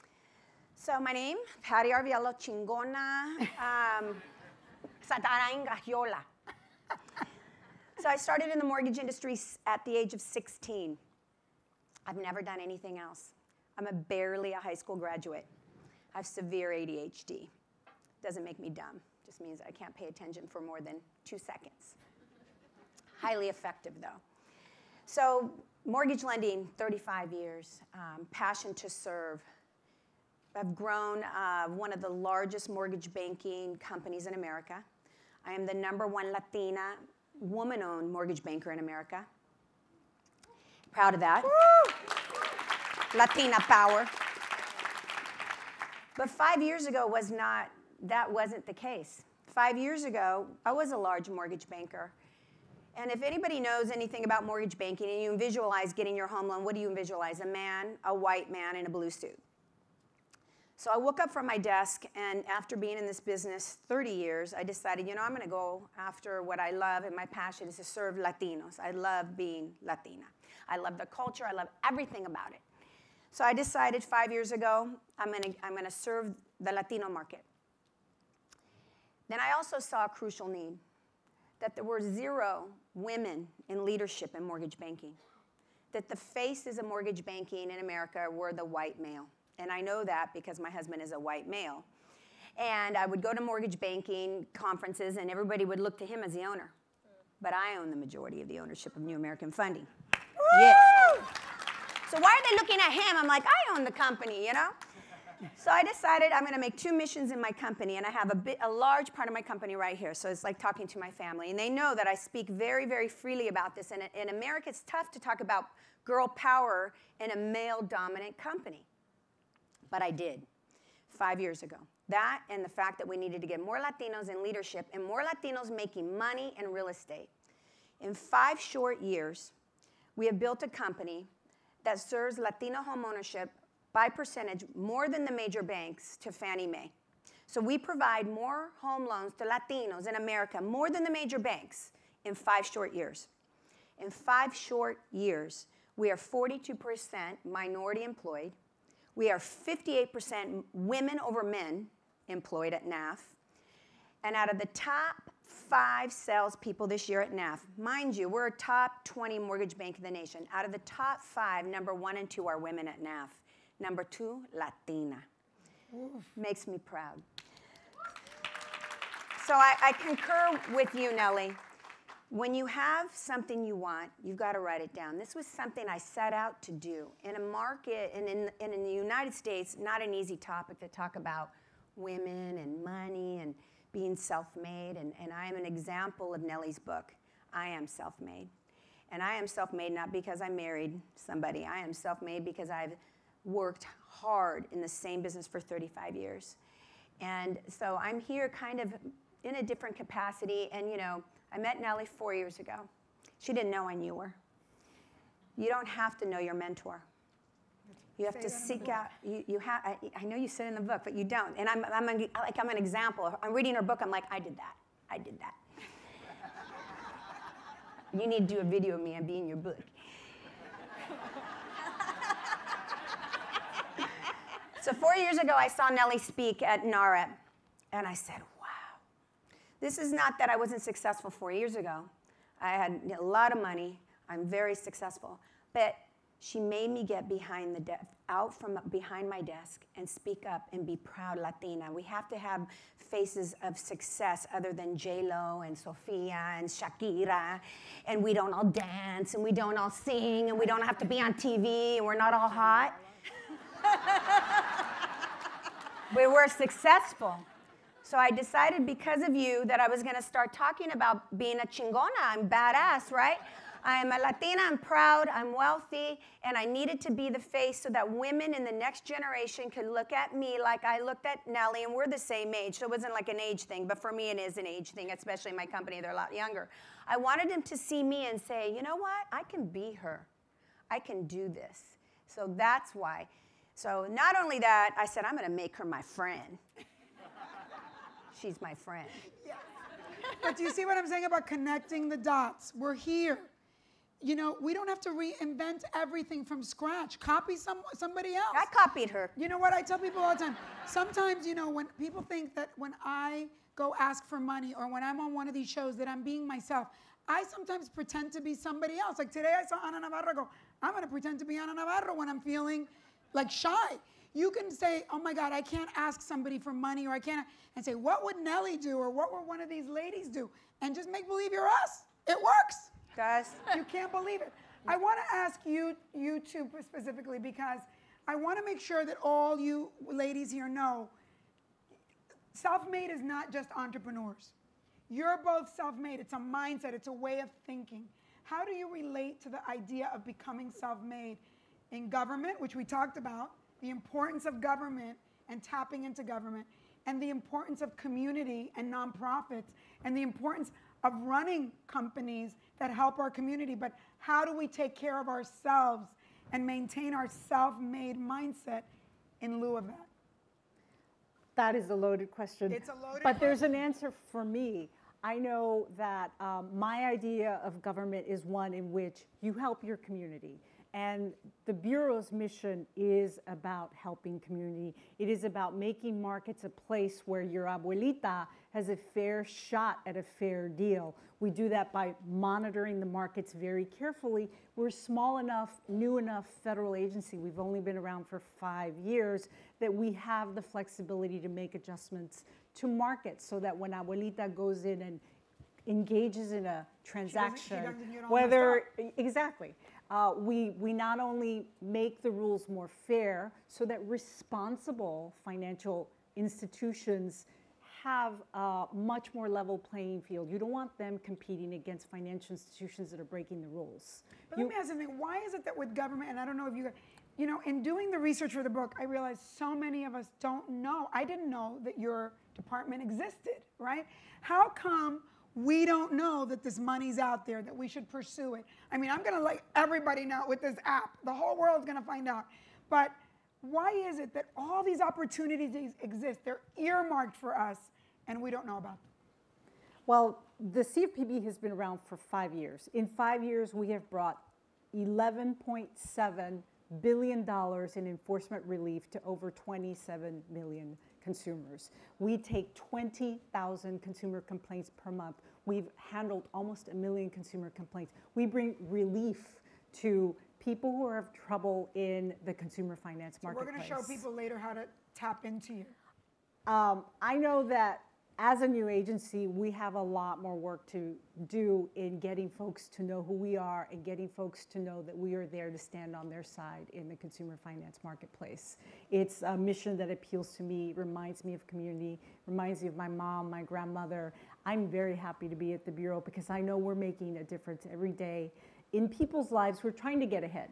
So my name, Patty Arvielo, Chingona, um, Sataraingahiola. So I started in the mortgage industry at the age of sixteen. I've never done anything else. I'm a barely a high school graduate. I have severe A D H D. Doesn't make me dumb. Just means I can't pay attention for more than two seconds. Highly effective, though. So mortgage lending, thirty-five years. Um, passion to serve. I've grown uh, one of the largest mortgage banking companies in America. I am the number one Latina woman-owned mortgage banker in America. Proud of that. Woo! Latina power. But five years ago was not, that wasn't the case. Five years ago, I was a large mortgage banker. And if anybody knows anything about mortgage banking and you visualize getting your home loan, what do you visualize? A man, a white man in a blue suit. So I woke up from my desk, and after being in this business thirty years, I decided, you know, I'm going to go after what I love, and my passion is to serve Latinos. I love being Latina. I love the culture. I love everything about it. So I decided five years ago, I'm going to I'm going to serve the Latino market. Then I also saw a crucial need, that there were zero women in leadership in mortgage banking, that the faces of mortgage banking in America were the white male. And I know that because my husband is a white male. And I would go to mortgage banking conferences, and everybody would look to him as the owner. But I own the majority of the ownership of New American Funding. Yes. So why are they looking at him? I'm like, I own the company, you know? So I decided I'm going to make two missions in my company, and I have a, bit, a large part of my company right here. So it's like talking to my family. And they know that I speak very, very freely about this. And in America, it's tough to talk about girl power in a male-dominant company. But I did five years ago. That and the fact that we needed to get more Latinos in leadership and more Latinos making money in real estate. In five short years, we have built a company that serves Latino home ownership by percentage more than the major banks to Fannie Mae. So we provide more home loans to Latinos in America, more than the major banks, in five short years. In five short years, we are forty-two percent minority employed. We are fifty-eight percent women over men employed at N A F. And out of the top five salespeople this year at N A F, mind you, we're a top twenty mortgage bank in the nation. Out of the top five, number one and two are women at N A F. Number two, Latina. Oof. Makes me proud. So I, I concur with you, Nely. When you have something you want, you've got to write it down. This was something I set out to do. In a market, and in, and in the United States, not an easy topic to talk about women and money and being self-made. And, and I am an example of Nely's book. I am self-made. And I am self-made not because I married somebody. I am self-made because I've worked hard in the same business for thirty-five years. And so I'm here kind of in a different capacity. And, you know, I met Nely four years ago. She didn't know I knew her. You don't have to know your mentor. You have to seek out. You, you have. I, I know you said in the book, but you don't. And I'm, I'm a, like I'm an example. I'm reading her book. I'm like, I did that. I did that. You need to do a video of me and be in your book. So four years ago, I saw Nely speak at N A R E P, and I said, wow. This is not that I wasn't successful four years ago. I had a lot of money. I'm very successful. But she made me get behind the desk, out from behind my desk and speak up and be proud Latina. We have to have faces of success other than J Lo and Sofia and Shakira, and we don't all dance and we don't all sing and we don't have to be on T V and we're not all hot. But we're successful. So I decided because of you that I was going to start talking about being a chingona. I'm badass, right? I'm a Latina, I'm proud, I'm wealthy, and I needed to be the face so that women in the next generation could look at me like I looked at Nely, and we're the same age, so it wasn't like an age thing, but for me it is an age thing, especially in my company, they're a lot younger. I wanted them to see me and say, you know what, I can be her. I can do this. So that's why. So not only that, I said, I'm going to make her my friend. She's my friend.
Yeah. But do you see what I'm saying about connecting the dots? We're here. You know, we don't have to reinvent everything from scratch. Copy some, somebody else.
I copied her.
You know what? I tell people all the time. Sometimes, you know, when people think that when I go ask for money or when I'm on one of these shows that I'm being myself, I sometimes pretend to be somebody else. Like today I saw Ana Navarro go, I'm going to pretend to be Ana Navarro when I'm feeling like shy. You can say, oh my God, I can't ask somebody for money, or I can't, and say, what would Nely do, or what would one of these ladies do? And just make believe you're us. It works.
Guys.
You can't believe it. I want to ask you, you two specifically, because I want to make sure that all you ladies here know, self-made is not just entrepreneurs. You're both self-made. It's a mindset. It's a way of thinking. How do you relate to the idea of becoming self-made in government, which we talked about, the importance of government and tapping into government, and the importance of community and nonprofits, and the importance of running companies that help our community, but how do we take care of ourselves and maintain our self-made mindset in lieu of that?
That is a loaded question.
It's a loaded
But
question.
there's an answer for me. I know that um, my idea of government is one in which you help your community. And the Bureau's mission is about helping community. It is about making markets a place where your abuelita has a fair shot at a fair deal. We do that by monitoring the markets very carefully. We're small enough, new enough federal agency, we've only been around for five years, that we have the flexibility to make adjustments to markets so that when abuelita goes in and engages in a transaction,
she doesn't, she doesn't get all
whether,
messed up.
exactly, uh, we, we not only make the rules more fair so that responsible financial institutions have a much more level playing field. You don't want them competing against financial institutions that are breaking the rules.
But
You-
let me ask something. Why is it that with government, and I don't know if you, you know, in doing the research for the book, I realized so many of us don't know. I didn't know that your department existed, right? How come we don't know that this money's out there, that we should pursue it? I mean, I'm gonna let everybody know with this app. The whole world's gonna find out. But why is it that all these opportunities exist? They're earmarked for us, and we don't know about them.
Well, the C F P B has been around for five years. In five years, we have brought eleven point seven billion dollars in enforcement relief to over twenty-seven million consumers. We take twenty thousand consumer complaints per month. We've handled almost a million consumer complaints. We bring relief to people who have trouble in the consumer finance
So we're
marketplace.
gonna show people later how to tap into you.
Um, I know that as a new agency, we have a lot more work to do in getting folks to know who we are and getting folks to know that we are there to stand on their side in the consumer finance marketplace. It's a mission that appeals to me, reminds me of community, reminds me of my mom, my grandmother. I'm very happy to be at the Bureau because I know we're making a difference every day in people's lives who are trying to get ahead.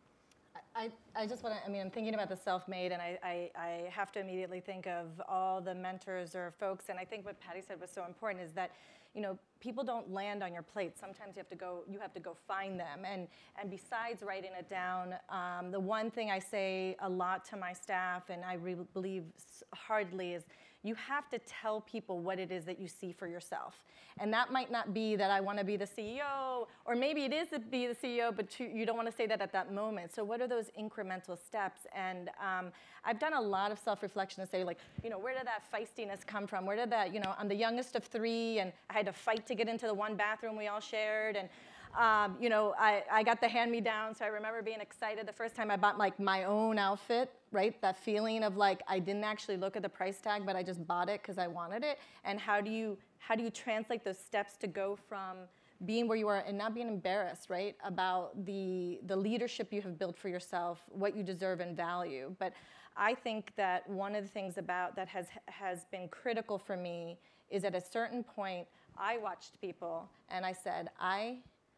I, I just want to, I mean, I'm thinking about the self-made, and I, I, I have to immediately think of all the mentors or folks, and I think what Patty said was so important is that, you know, people don't land on your plate. Sometimes you have to go, you have to go find them, and, and besides writing it down, um, the one thing I say a lot to my staff, and I really believe hardly, is you have to tell people what it is that you see for yourself. And that might not be that I want to be the C E O, or maybe it is to be the C E O, but you, you don't want to say that at that moment. So what are those incremental steps? And um, I've done a lot of self-reflection to say, like, you know, where did that feistiness come from? Where did that, you know, I'm the youngest of three, and I had to fight to get into the one bathroom we all shared. And Um, you know, I, I got the hand-me-down, so I remember being excited the first time I bought like my own outfit, right? That feeling of like I didn't actually look at the price tag, but I just bought it because I wanted it. And how do you how do you translate those steps to go from being where you are and not being embarrassed, right? About the the leadership you have built for yourself, what you deserve and value. But I think that one of the things about that has has been critical for me is at a certain point I watched people and I said, I.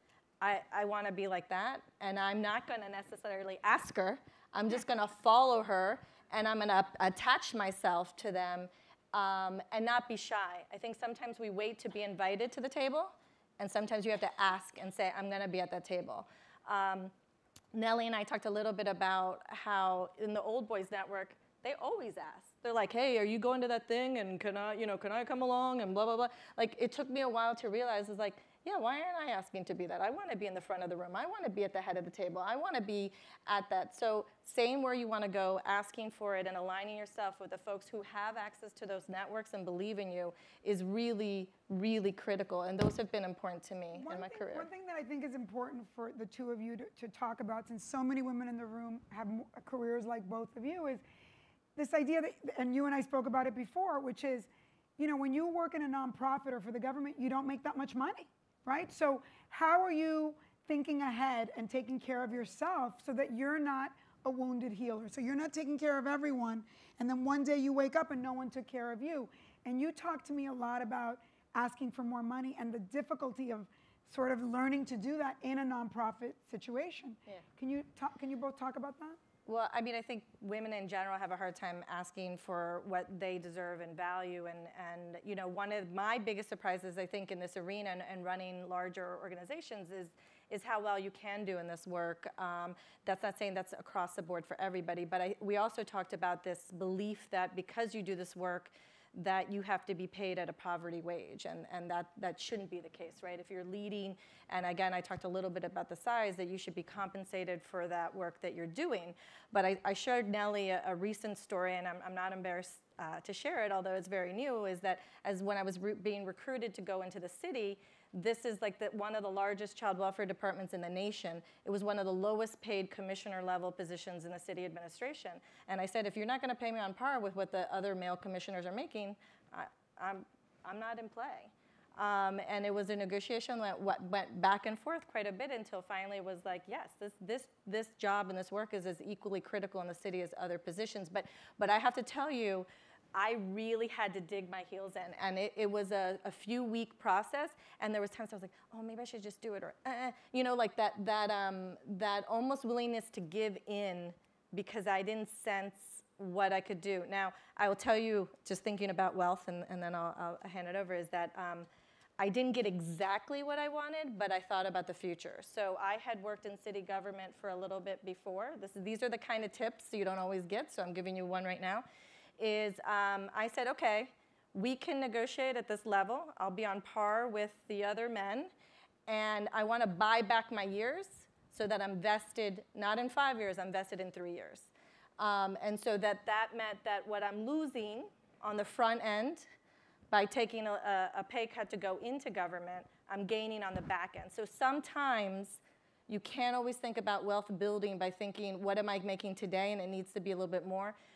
I, I want to be like that, and I'm not going to necessarily ask her. I'm just going to follow her, and I'm going to attach myself to them um, and not be shy. I think sometimes we wait to be invited to the table, and sometimes you have to ask and say, I'm going to be at that table. Um, Nely and I talked a little bit about how in the Old Boys Network, they always ask. They're like, hey, are you going to that thing, and can I, you know, can I come along, and blah, blah, blah. Like, it took me a while to realize, it's like, yeah, why aren't I asking to be that? I want to be in the front of the room. I want to be at the head of the table. I want to be at that. So saying where you want to go, asking for it, and aligning yourself with the folks who have access to those networks and believe in you is really, really critical. And those have been important to me
one
in my
thing,
career.
One thing that I think is important for the two of you to, to talk about, since so many women in the room have m- careers like both of you, is this idea that, and you and I spoke about it before, which is, you know, when you work in a nonprofit or for the government, you don't make that much money. Right? So how are you thinking ahead and taking care of yourself so that you're not a wounded healer? So you're not taking care of everyone, and then one day you wake up and no one took care of you. And you talked to me a lot about asking for more money and the difficulty of sort of learning to do that in a nonprofit situation.
Yeah.
Can you talk, can you both talk about that?
Well, I mean, I think women in general have a hard time asking for what they deserve and value. And, and you know, one of my biggest surprises, I think, in this arena and, and running larger organizations is, is how well you can do in this work. Um, that's not saying that's across the board for everybody, but I, we also talked about this belief that because you do this work, that you have to be paid at a poverty wage, and, and that, that shouldn't be the case, right? If you're leading, and again, I talked a little bit about the size, that you should be compensated for that work that you're doing. But I, I shared Nely a, a recent story, and I'm, I'm not embarrassed uh, to share it, although it's very new, is that as when I was re- being recruited to go into the city, this is like the, one of the largest child welfare departments in the nation. It was one of the lowest paid commissioner level positions in the city administration. And I said, if you're not going to pay me on par with what the other male commissioners are making, I, I'm, I'm not in play. Um, and it was a negotiation that went back and forth quite a bit until finally it was like, yes, this, this, this job and this work is as equally critical in the city as other positions. But, but I have to tell you, I really had to dig my heels in, and it, it was a, a few week process, and there was times I was like, oh, maybe I should just do it, or, uh, you know, like that, that, um, that almost willingness to give in because I didn't sense what I could do. Now, I will tell you, just thinking about wealth, and, and then I'll, I'll hand it over, is that um, I didn't get exactly what I wanted, but I thought about the future. So I had worked in city government for a little bit before. This, these are the kind of tips you don't always get, so I'm giving you one right now. Is um, I said, okay, we can negotiate at this level. I'll be on par with the other men, and I want to buy back my years so that I'm vested, not in five years, I'm vested in three years. Um, and so that that meant that what I'm losing on the front end by taking a, a pay cut to go into government, I'm gaining on the back end. So sometimes you can't always think about wealth building by thinking, what am I making today, and it needs to be a little bit more.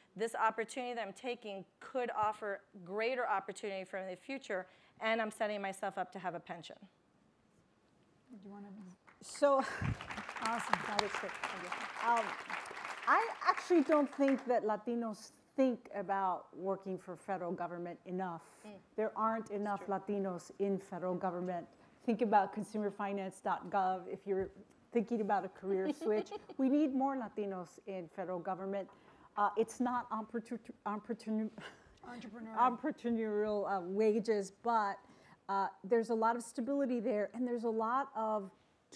this opportunity that I'm taking could offer greater opportunity for the future, and I'm setting myself up to have a pension.
Do you want to?
So, awesome. That is good. Um, I actually don't think that Latinos think about working for federal government enough. Mm. There aren't enough Latinos in federal government. Think about consumer finance dot gov if you're thinking about a career switch. We need more Latinos in federal government. Uh, it's not entrepreneur, entrepreneur,
entrepreneurial,
entrepreneurial uh, wages, but uh, there's a lot of stability there, and there's a lot of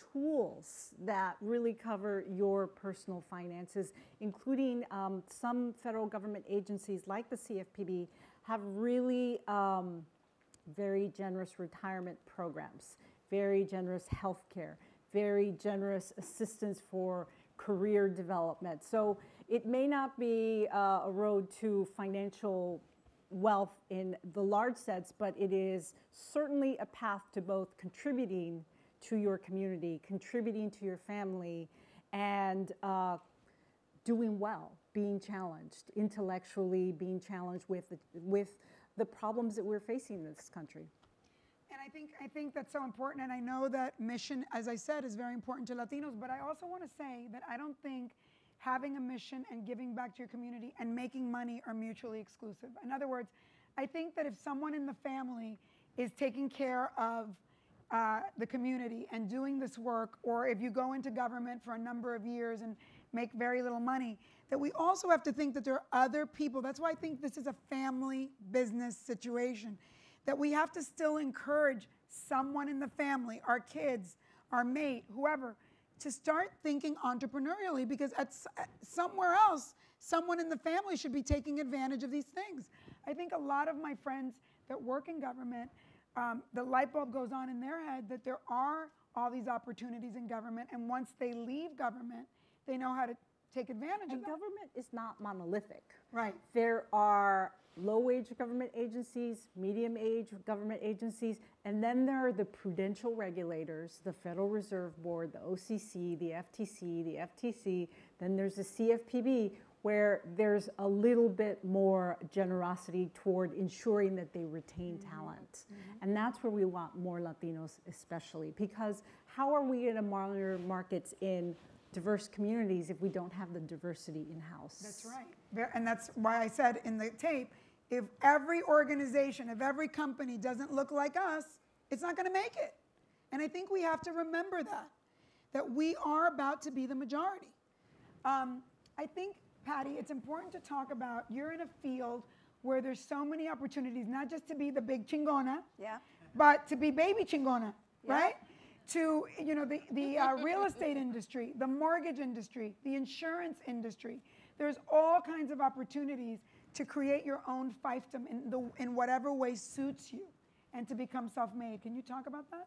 tools that really cover your personal finances, including um, some federal government agencies like the C F P B have really um, very generous retirement programs, very generous health care, very generous assistance for career development. So it may not be uh, a road to financial wealth in the large sense, but it is certainly a path to both contributing to your community, contributing to your family, and uh, doing well, being challenged, intellectually being challenged with the, with the problems that we're facing in this country.
And I think, I think that's so important, and I know that mission, as I said, is very important to Latinos, but I also want to say that I don't think having a mission and giving back to your community and making money are mutually exclusive. In other words, I think that if someone in the family is taking care of uh, the community and doing this work, or if you go into government for a number of years and make very little money, that we also have to think that there are other people. That's why I think this is a family business situation, that we have to still encourage someone in the family, our kids, our mate, whoever, to start thinking entrepreneurially, because at s- somewhere else, someone in the family should be taking advantage of these things. I think a lot of my friends that work in government, um, the light bulb goes on in their head that there are all these opportunities in government, and once they leave government, they know how to take advantage
and
of that.
Government is not monolithic.
Right.
There are low-wage government agencies, medium-age government agencies, and then there are the prudential regulators, the Federal Reserve Board, the O C C, the F T C, the F T C, then there's the C F P B, where there's a little bit more generosity toward ensuring that they retain mm-hmm. talent. Mm-hmm. And that's where we want more Latinos especially, because how are we going to monitor markets in diverse communities if we don't have the diversity in-house?
That's right. And that's why I said in the tape, if every organization, if every company doesn't look like us, it's not going to make it. And I think we have to remember that, that we are about to be the majority. Um, I think, Patty, it's important to talk about, you're in a field where there's so many opportunities, not just to be the big chingona,
yeah.
but to be baby chingona,
yeah.
right? To, you know, the, the uh, real estate industry, the mortgage industry, the insurance industry. There's all kinds of opportunities to create your own fiefdom in, the, in whatever way suits you and to become self-made. Can you talk about that?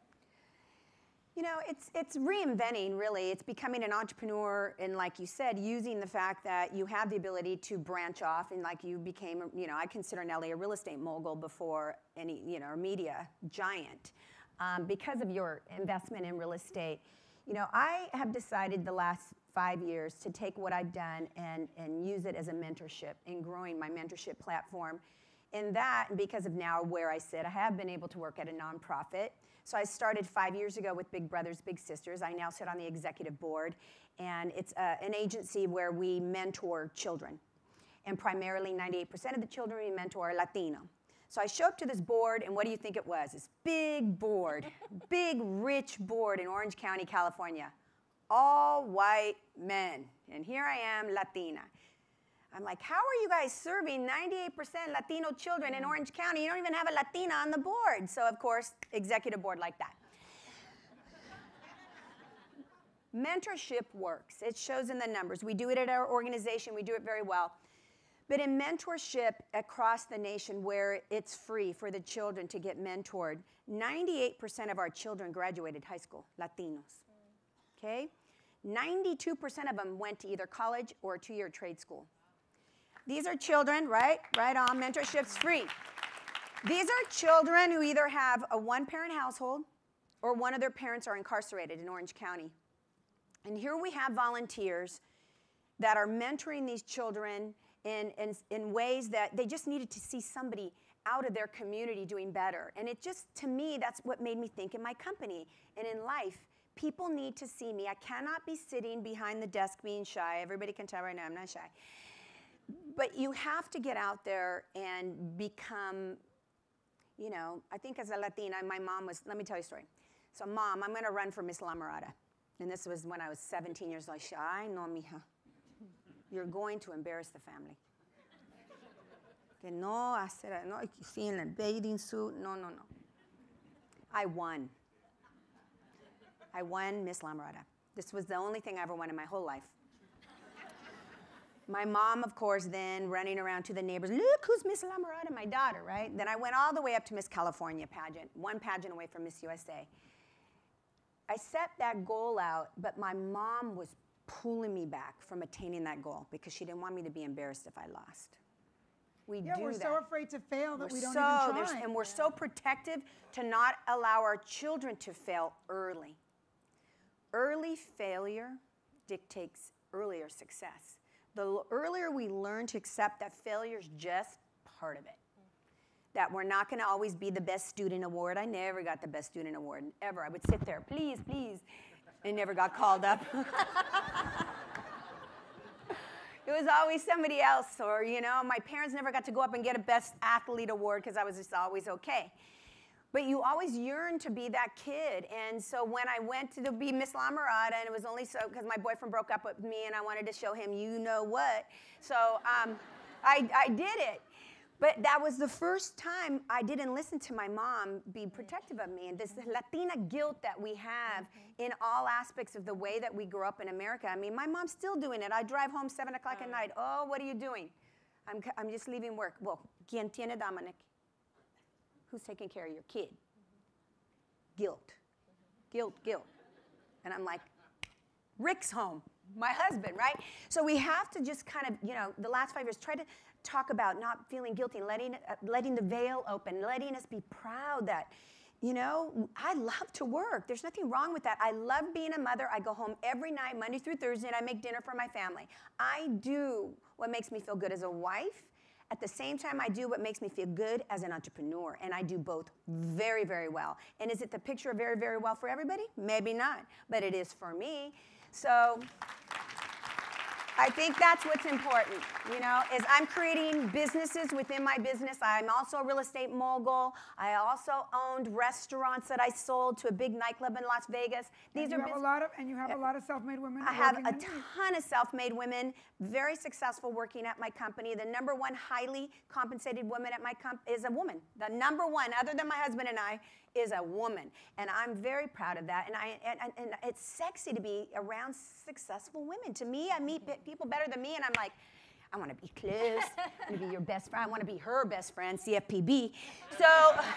You know, it's, it's reinventing, really. It's becoming an entrepreneur, and like you said, using the fact that you have the ability to branch off, and like you became, you know, I consider Nely a real estate mogul before any, you know, a media giant. Um, because of your investment in real estate, you know, I have decided the last five years to take what I've done and, and use it as a mentorship in growing my mentorship platform. In that, and because of now where I sit, I have been able to work at a nonprofit. So I started five years ago with Big Brothers Big Sisters. I now sit on the executive board, and it's uh, an agency where we mentor children. And primarily ninety-eight percent of the children we mentor are Latino. So I show up to this board, and what do you think it was? This big board, big, rich board in Orange County, California. All white men. And here I am, Latina. I'm like, how are you guys serving ninety-eight percent Latino children in Orange County? You don't even have a Latina on the board. So, of course, executive board like that. Mentorship works. It shows in the numbers. We do it at our organization. We do it very well. But in mentorship across the nation where it's free for the children to get mentored, ninety-eight percent of our children graduated high school, Latinos, okay? ninety-two percent of them went to either college or a two-year trade school. These are children, right? Right on, mentorship's free. These are children who either have a one-parent household or one of their parents are incarcerated in Orange County. And here we have volunteers that are mentoring these children in, in, in ways that they just needed to see somebody out of their community doing better. And it just, to me, that's what made me think in my company and in life. People need to see me. I cannot be sitting behind the desk being shy. Everybody can tell right now I'm not shy. But you have to get out there and become, you know, I think as a Latina, my mom was, let me tell you a story. So, Mom, I'm going to run for Miss La Mirada. And this was when I was seventeen years old. She said, ay, no, mija. You're going to embarrass the family. Que no, hacer, no, see in a bathing suit. No, no, no. I won. I won Miss La Mirada. This was the only thing I ever won in my whole life. My mom, of course, then running around to the neighbors, look who's Miss La Mirada, my daughter, right? Then I went all the way up to Miss California pageant, one pageant away from Miss U S A. I set that goal out, but my mom was pulling me back from attaining that goal because she didn't want me to be embarrassed if I lost. We
yeah,
do
we're
that.
so afraid to fail that
we're
we don't
so,
even try.
And we're so protective to not allow our children to fail early. Early failure dictates earlier success. The l- earlier we learn to accept that failure is just part of it. That we're not going to always be the best student award. I never got the best student award, ever. I would sit there, please, please, and never got called up. It was always somebody else, or, you know, my parents never got to go up and get a best athlete award because I was just always okay. But you always yearn to be that kid. And so when I went to be Miss La Mirada, and it was only so because my boyfriend broke up with me and I wanted to show him you know what. So um, I, I did it. But that was the first time I didn't listen to my mom be protective of me. And this Latina guilt that we have in all aspects of the way that we grew up in America. I mean, my mom's still doing it. I drive home seven o'clock at night. Oh, what are you doing? I'm, I'm just leaving work. Well, ¿quién tiene Dominic? Who's taking care of your kid? Guilt. Guilt, guilt. And I'm like, Rick's home, my husband, right? So we have to just kind of, you know, the last five years, try to talk about not feeling guilty, letting, uh, letting the veil open, letting us be proud that, you know, I love to work. There's nothing wrong with that. I love being a mother. I go home every night, Monday through Thursday, and I make dinner for my family. I do what makes me feel good as a wife. At the same time, I do what makes me feel good as an entrepreneur, and I do both very, very well. And is it the picture of very, very well for everybody? Maybe not, but it is for me. So I think that's what's important, you know, is I'm creating businesses within my business. I'm also a real estate mogul. I also owned restaurants that I sold to a big nightclub in Las Vegas. These
and
are
you have a lot of, and you have a lot of self-made women.
I have
working
a
in these.
ton of self-made women, very successful working at my company. The number one highly compensated woman at my company is a woman. The number one, other than my husband and I, is a woman. And I'm very proud of that. And, I, and, and it's sexy to be around successful women. To me, I meet people better than me, and I'm like, I want to be close. I want to be your best friend. I want to be her best friend, C F P B. So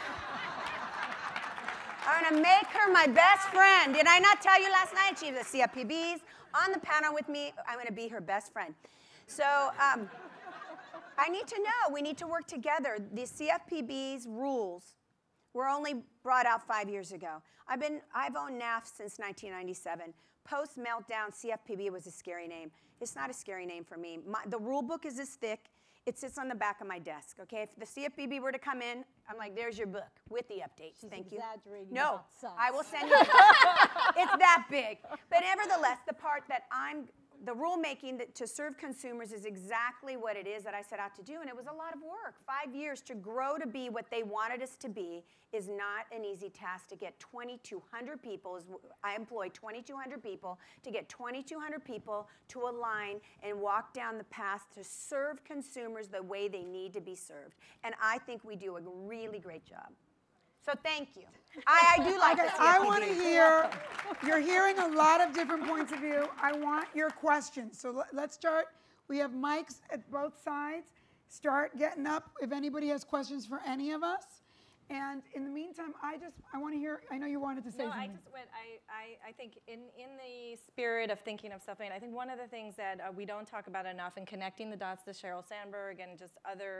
I'm going to make her my best friend. Did I not tell you last night? She was a C F P B's on the panel with me. I'm going to be her best friend. So um, I need to know. We need to work together. The C F P B's rules were only brought out five years ago. I've been, I've owned N A F since nineteen ninety-seven. Post-meltdown, C F P B was a scary name. It's not a scary name for me. My, the rule book is this thick. It sits on the back of my desk, okay? If the C F P B were to come in, I'm like, there's your book with the updates.
She's
Thank you.
exaggerating
No,
about size.
I will send you. It's that big. But nevertheless, the part that I'm, the rulemaking that to serve consumers is exactly what it is that I set out to do, and it was a lot of work. Five years to grow to be what they wanted us to be is not an easy task. To get twenty-two hundred people, is, I employ twenty-two hundred people, to get twenty-two hundred people to align and walk down the path to serve consumers the way they need to be served. And I think we do a really great job. So thank you. I, I do like
okay,
the C F P B.
I want to hear, you're hearing a lot of different points of view. I want your questions. So let, let's start. We have mics at both sides. Start getting up if anybody has questions for any of us. And in the meantime, I just, I want to hear, I know you wanted to say
no,
something.
I just, what I, I, I think in, in the spirit of thinking of self-made, I think one of the things that uh, we don't talk about enough in connecting the dots to Sheryl Sandberg and just other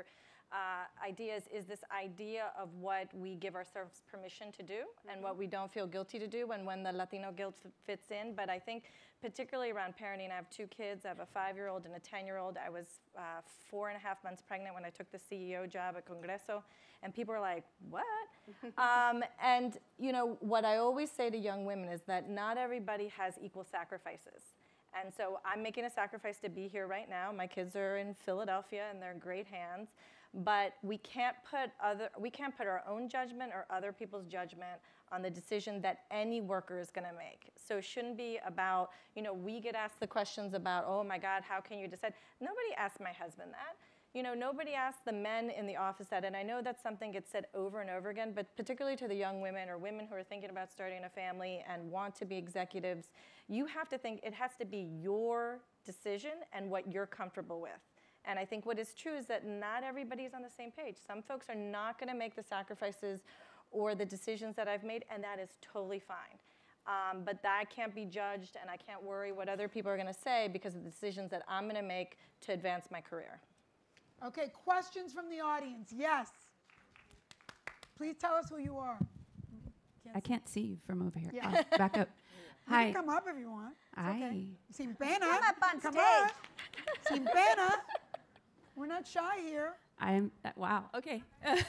uh, ideas is this idea of what we give ourselves permission to do mm-hmm. and what we don't feel guilty to do, and when the Latino guilt f- fits in. But I think particularly around parenting, I have two kids. I have a five-year-old and a ten-year-old. I was uh, four and a half months pregnant when I took the C E O job at Congreso, and people are like, what? um, and, you know, what I always say to young women is that not everybody has equal sacrifices. And so I'm making a sacrifice to be here right now. My kids are in Philadelphia, and they're in great hands. But we can't put other we can't put our own judgment or other people's judgment on the decision that any worker is going to make. So it shouldn't be about, you know, we get asked the questions about, oh my God, how can you decide? Nobody asked my husband that. You know, nobody asked the men in the office that, and I know that's something gets said over and over again, but particularly to the young women or women who are thinking about starting a family and want to be executives, you have to think it has to be your decision and what you're comfortable with. And I think what is true is that not everybody's on the same page. Some folks are not going to make the sacrifices or the decisions that I've made, and that is totally fine. Um, but that can't be judged, and I can't worry what other people are going to say because of the decisions that I'm going to make to advance my career.
Okay, questions from the audience. Yes. Please tell us who you are.
Can't I can't see you from over here.
Yeah.
Uh, back up.
You
Hi.
can come up if you want. It's
Hi.
okay. Sin pena.
Come up on
Come
stage.
on. Sin pena. We're not shy here.
I'm, uh, wow, okay.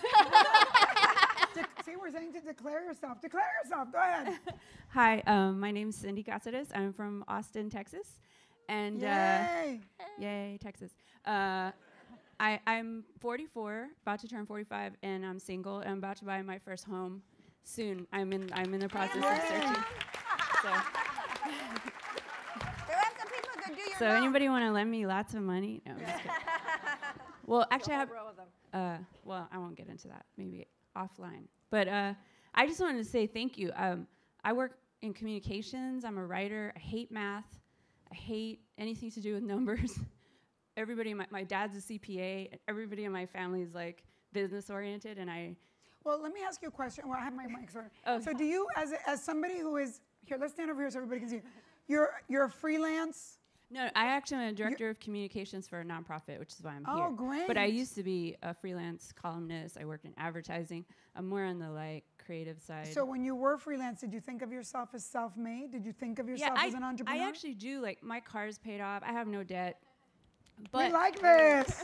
De- see, we're saying to declare yourself. Declare yourself. Go ahead.
Hi, um, my name's Cindy Castro. I'm from Austin, Texas. And
Yay.
Uh, yay, Texas. Uh, I, I'm forty-four, about to turn forty-five, and I'm single. And I'm about to buy my first home soon. I'm in I'm in the process
Yay.
of searching. So,
There are some people that do your
so
loan.
anybody want to lend me lots of money? No, I'm just kidding. Well, actually, I have.
row of them.
Uh, well, I won't get into that. Maybe offline. But uh, I just wanted to say thank you. Um, I work in communications. I'm a writer. I hate math. I hate anything to do with numbers. Everybody, my, my dad's a C P A. Everybody in my family is like business oriented, and I.
Well, let me ask you a question. Well, I have my mic, sorry.
Oh.
So do you, as a, as somebody who is, here, let's stand over here so everybody can see you. You're, you're a freelance?
No, I actually am a director of communications for a nonprofit, which is why I'm
Oh,
here.
great.
But I used to be a freelance columnist. I worked in advertising. I'm more on the like creative side.
So when you were freelance, did you think of yourself as self-made? Did you think of yourself
yeah, I,
as an entrepreneur?
I actually do. Like my car's paid off. I have no debt. But
we like this.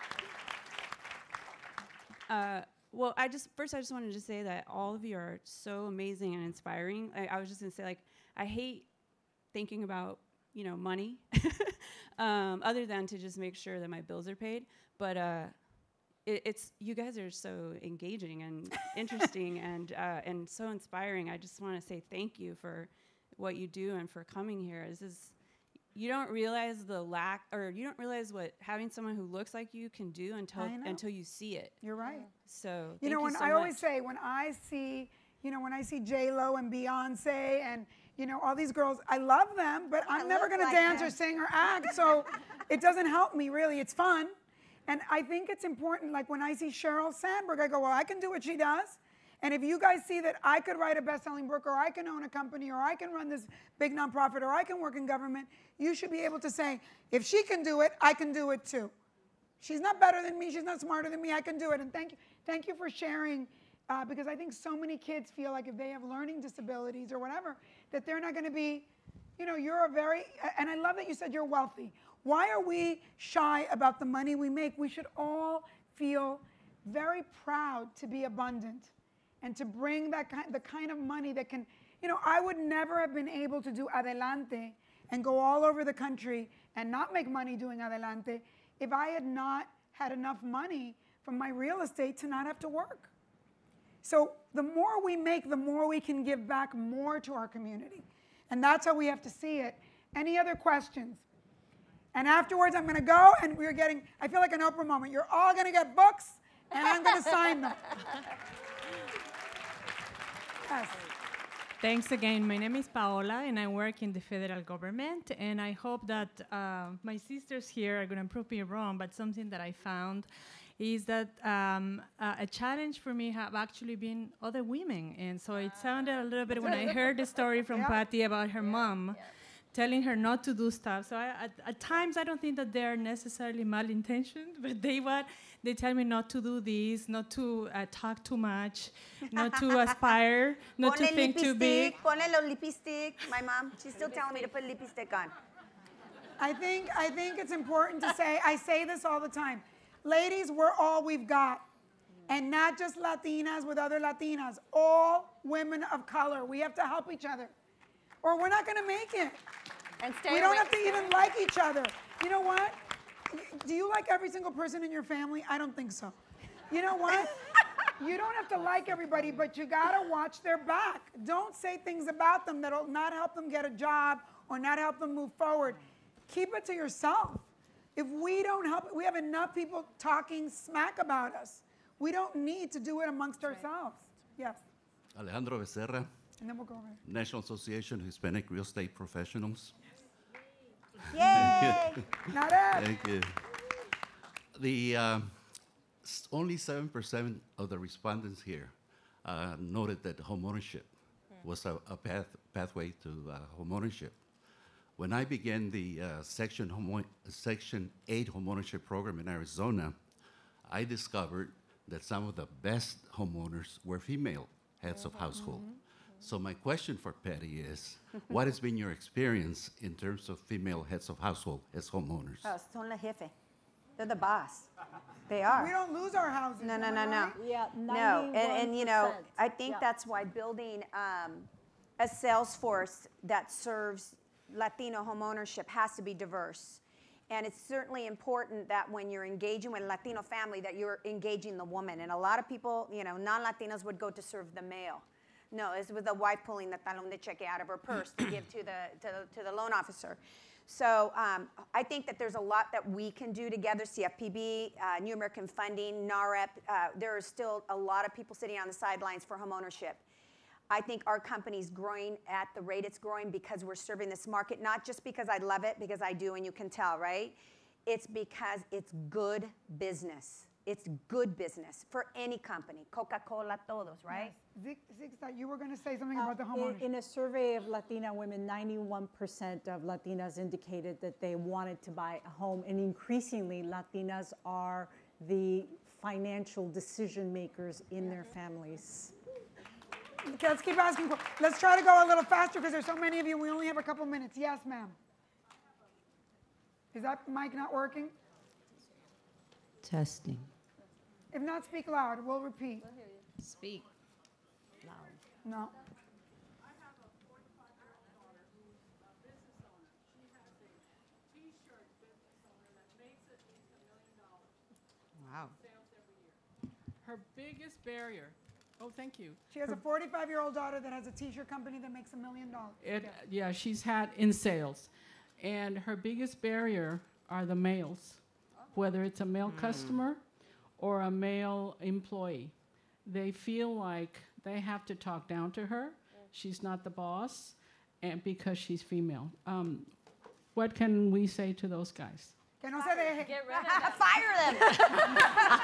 uh, well, I just first I just wanted to say that all of you are so amazing and inspiring. I, I was just gonna say like I hate thinking about you know money, um, other than to just make sure that my bills are paid. But uh, it, it's you guys are so engaging and interesting and uh, and so inspiring. I just want to say thank you for what you do and for coming here. This is. You don't realize the lack, or you don't realize what having someone who looks like you can do until until you see it.
You're right.
So
you
thank
know, when
you so
I
much.
always say when I see, you know, when I see J Lo and Beyonce and you know all these girls, I love them, but I'm never
look
going to
like
dance
them.
or sing or act, so it doesn't help me really. It's fun, and I think it's important. Like when I see Sheryl Sandberg, I go, well, I can do what she does. And if you guys see that I could write a best-selling book, or I can own a company, or I can run this big nonprofit, or I can work in government, you should be able to say, if she can do it, I can do it too. She's not better than me. She's not smarter than me. I can do it. And thank you, thank you for sharing, uh, because I think so many kids feel like if they have learning disabilities or whatever, that they're not going to be, you know, you're a very, and I love that you said you're wealthy. Why are we shy about the money we make? We should all feel very proud to be abundant. And to bring that kind, the kind of money that can, you know, I would never have been able to do Adelante and go all over the country and not make money doing Adelante if I had not had enough money from my real estate to not have to work. So the more we make, the more we can give back more to our community. And that's how we have to see it. Any other questions? And afterwards, I'm going to go, and we're getting, I feel like an Oprah moment. You're all going to get books, and I'm going to sign them. Yes.
Thanks again. My name is Paola, and I work in the federal government. And I hope that uh, my sisters here are going to prove me wrong, but something that I found is that um, uh, a challenge for me have actually been other women. And so it sounded a little bit when I heard the story from
Yeah.
Patty about her mom, telling her not to do stuff. So I, at, at times I don't think that they're necessarily malintentioned, but they what they tell me not to do this, not to uh, talk too much, not to aspire, not to
Ponle
think too big.
Ponle los lipstick. My mom, she's still telling me to put lipstick on.
I think, I think it's important to say, I say this all the time. Ladies, we're all we've got. And not just Latinas with other Latinas, all women of color. We have to help each other, or we're not going to make it.
And stay
we don't
away-
have to even like each other. You know what? Do you like every single person in your family? I don't think so. You know what? You don't have to like everybody, but you got to watch their back. Don't say things about them that'll not help them get a job or not help them move forward. Keep it to yourself. If we don't help, we have enough people talking smack about us. We don't need to do it amongst ourselves. Yes.
Alejandro Becerra,
And then we'll go over.
National Association of Hispanic Real Estate Professionals.
Yay!
Not it.
Thank you. The um, s- only seven percent of the respondents here uh, noted that homeownership was a, a path, pathway to uh, homeownership. When I began the uh, Section, homo- Section eight homeownership program in Arizona, I discovered that some of the best homeowners were female heads of household. So my question for Patty is, what has been your experience in terms of female heads of household as homeowners?
Oh, son la jefe. They're the boss. They are.
We don't lose our houses.
No, no,
am
no,
I
no.
right?
Yeah,
No, and, and you know,
ninety-one percent.
I think
Yeah.
that's why building um, a sales force that serves Latino homeownership has to be diverse. And it's certainly important that when you're engaging with a Latino family that you're engaging the woman. And a lot of people, you know, non-Latinos would go to serve the male. No, it's with the wife pulling the talon de cheque out of her purse to give to the, to the, to the loan officer. So um, I think that there's a lot that we can do together, C F P B, uh, New American Funding, N A R E P. Uh, there are still a lot of people sitting on the sidelines for homeownership. I think our company's growing at the rate it's growing because we're serving this market, not just because I love it, because I do and you can tell, right? It's because it's good business. It's good business for any company. Coca-Cola, todos, right?
Yes. Zixta, you were going to say something
Uh,
about the
in,
homeowners.
in a survey of Latina women, ninety-one percent of Latinas indicated that they wanted to buy a home, and increasingly Latinas are the financial decision makers in their families.
Okay, let's keep asking. que- Let's try to go a little faster because there's so many of you. We only have a couple minutes. Yes, ma'am. Is that mic not working?
Testing.
If not, speak loud. We'll repeat.
Speak loud.
No.
Wow.
Her biggest barrier. Oh, thank you.
She has
Her-
a forty-five-year-old daughter that has a t-shirt company that makes a million dollars.
It, yeah, she's had in sales. And her biggest barrier are the males, whether it's a male
Mm.
customer or a male employee. They feel like they have to talk down to her. She's not the boss, and because she's female. Um, what can we say to those guys?
Que no se deje.
Get rid of them.
Fire them.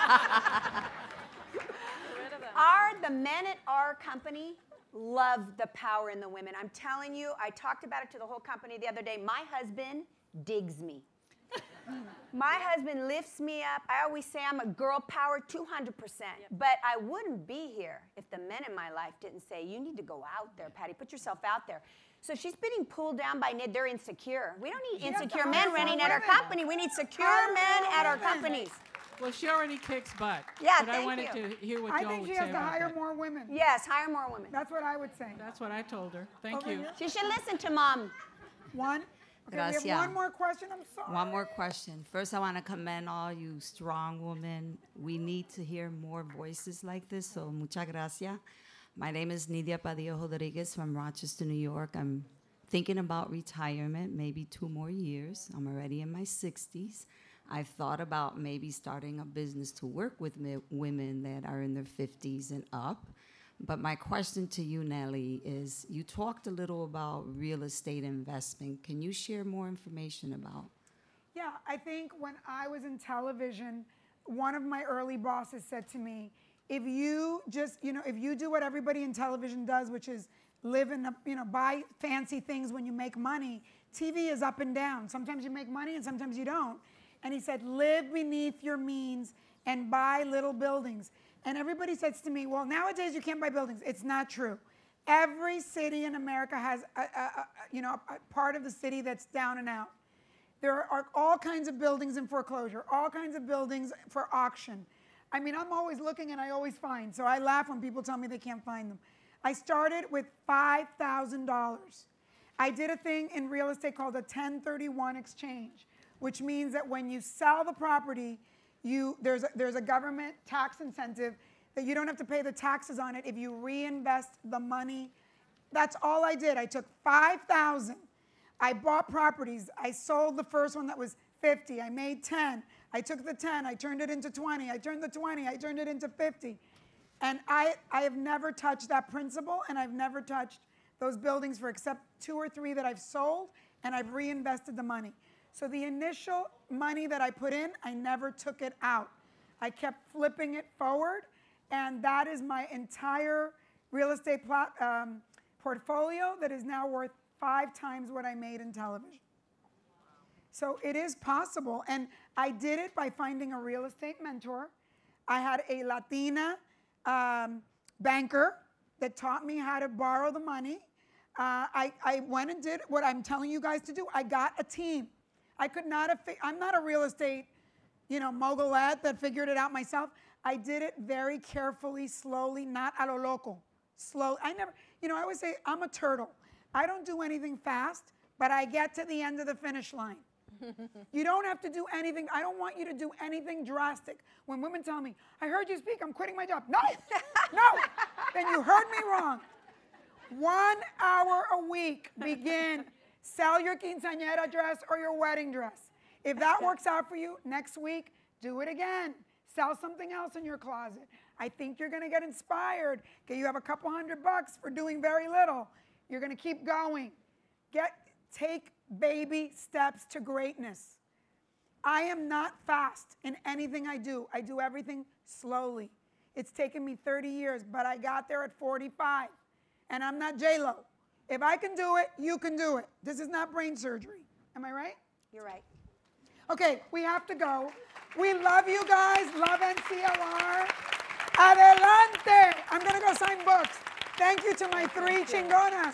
Our, the men at our company love the power in the women. I'm telling you, I talked about it to the whole company the other day. My husband digs me. My husband lifts me up. I always say I'm a girl power two hundred percent. But I wouldn't be here if the men in my life didn't say, you need to go out there, Patty. Put yourself out there. So she's being pulled down by Ned. They're insecure. We don't need
She has to
insecure
hire
men
more
running at our
women.
company. We need secure
Hire
men
more
at our
women.
companies.
Well, she already kicks butt.
Yeah,
but I
thank
wanted
you.
to hear what
I
Joe
think
would
she
say
has to
about
hire
that.
more women.
Yes, hire more women.
That's what I would say.
That's what I told her. Thank
Over
you.
here.
She should listen to mom.
One. Okay, we have
Gracias.
one more question. I'm sorry.
One more question. First, I want to commend all you strong women. We need to hear more voices like this, so muchas gracias. My name is Nidia Padillo Rodriguez from Rochester, New York. I'm thinking about retirement, maybe two more years. I'm already in my sixties. I've thought about maybe starting a business to work with mi- women that are in their fifties and up. But my question to you, Nely, is you talked a little about real estate investment. Can you share more information about?
Yeah, I think when I was in television, one of my early bosses said to me, if you just, you know, if you do what everybody in television does, which is live in, a, you know, buy fancy things when you make money. T V is up and down. Sometimes you make money and sometimes you don't. And he said, live beneath your means and buy little buildings. And everybody says to me, well, nowadays you can't buy buildings. It's not true. Every city in America has a, a, a, you know, a part of the city that's down and out. There are all kinds of buildings in foreclosure, all kinds of buildings for auction. I mean, I'm always looking and I always find. So I laugh when people tell me they can't find them. I started with five thousand dollars. I did a thing in real estate called a ten thirty-one exchange, which means that when you sell the property, you, there's, a, there's a government tax incentive that you don't have to pay the taxes on it if you reinvest the money. That's all I did. I took five thousand dollars. I bought properties. I sold the first one that was fifty. I made ten. I took the ten. I turned it into twenty. I turned the twenty. I turned it into fifty. And I, I have never touched that principle, and I've never touched those buildings for except two or three that I've sold, and I've reinvested the money. So the initial money that I put in, I never took it out. I kept flipping it forward, and that is my entire real estate plot, um, portfolio that is now worth five times what I made in television. So it is possible, and I did it by finding a real estate mentor. I had a Latina um, banker that taught me how to borrow the money. Uh, I, I went and did what I'm telling you guys to do. I got a team. I could not have, I'm not a real estate, you know, mogulette that figured it out myself. I did it very carefully, slowly, not a lo loco. Slow. I never, you know, I always say I'm a turtle. I don't do anything fast, but I get to the end of the finish line. You don't have to do anything. I don't want you to do anything drastic. When women tell me, I heard you speak, I'm quitting my job. No, no, then you heard me wrong. One hour a week, begin. Sell your quinceañera dress or your wedding dress. If that works out for you, next week, do it again. Sell something else in your closet. I think you're going to get inspired. Okay, you have a couple hundred bucks for doing very little. You're going to keep going. Get, take baby steps to greatness. I am not fast in anything I do. I do everything slowly. It's taken me thirty years, but I got there at forty-five. And I'm not J Lo. If I can do it, you can do it. This is not brain surgery. Am I right?
You're right.
Okay, we have to go. We love you guys. Love N C L R. Adelante. I'm going to go sign books. Thank you to my three chingonas.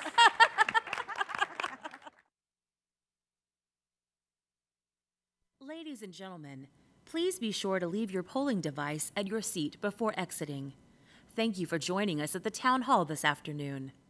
Ladies and gentlemen, please be sure to leave your polling device at your seat before exiting. Thank you for joining us at the Town Hall this afternoon.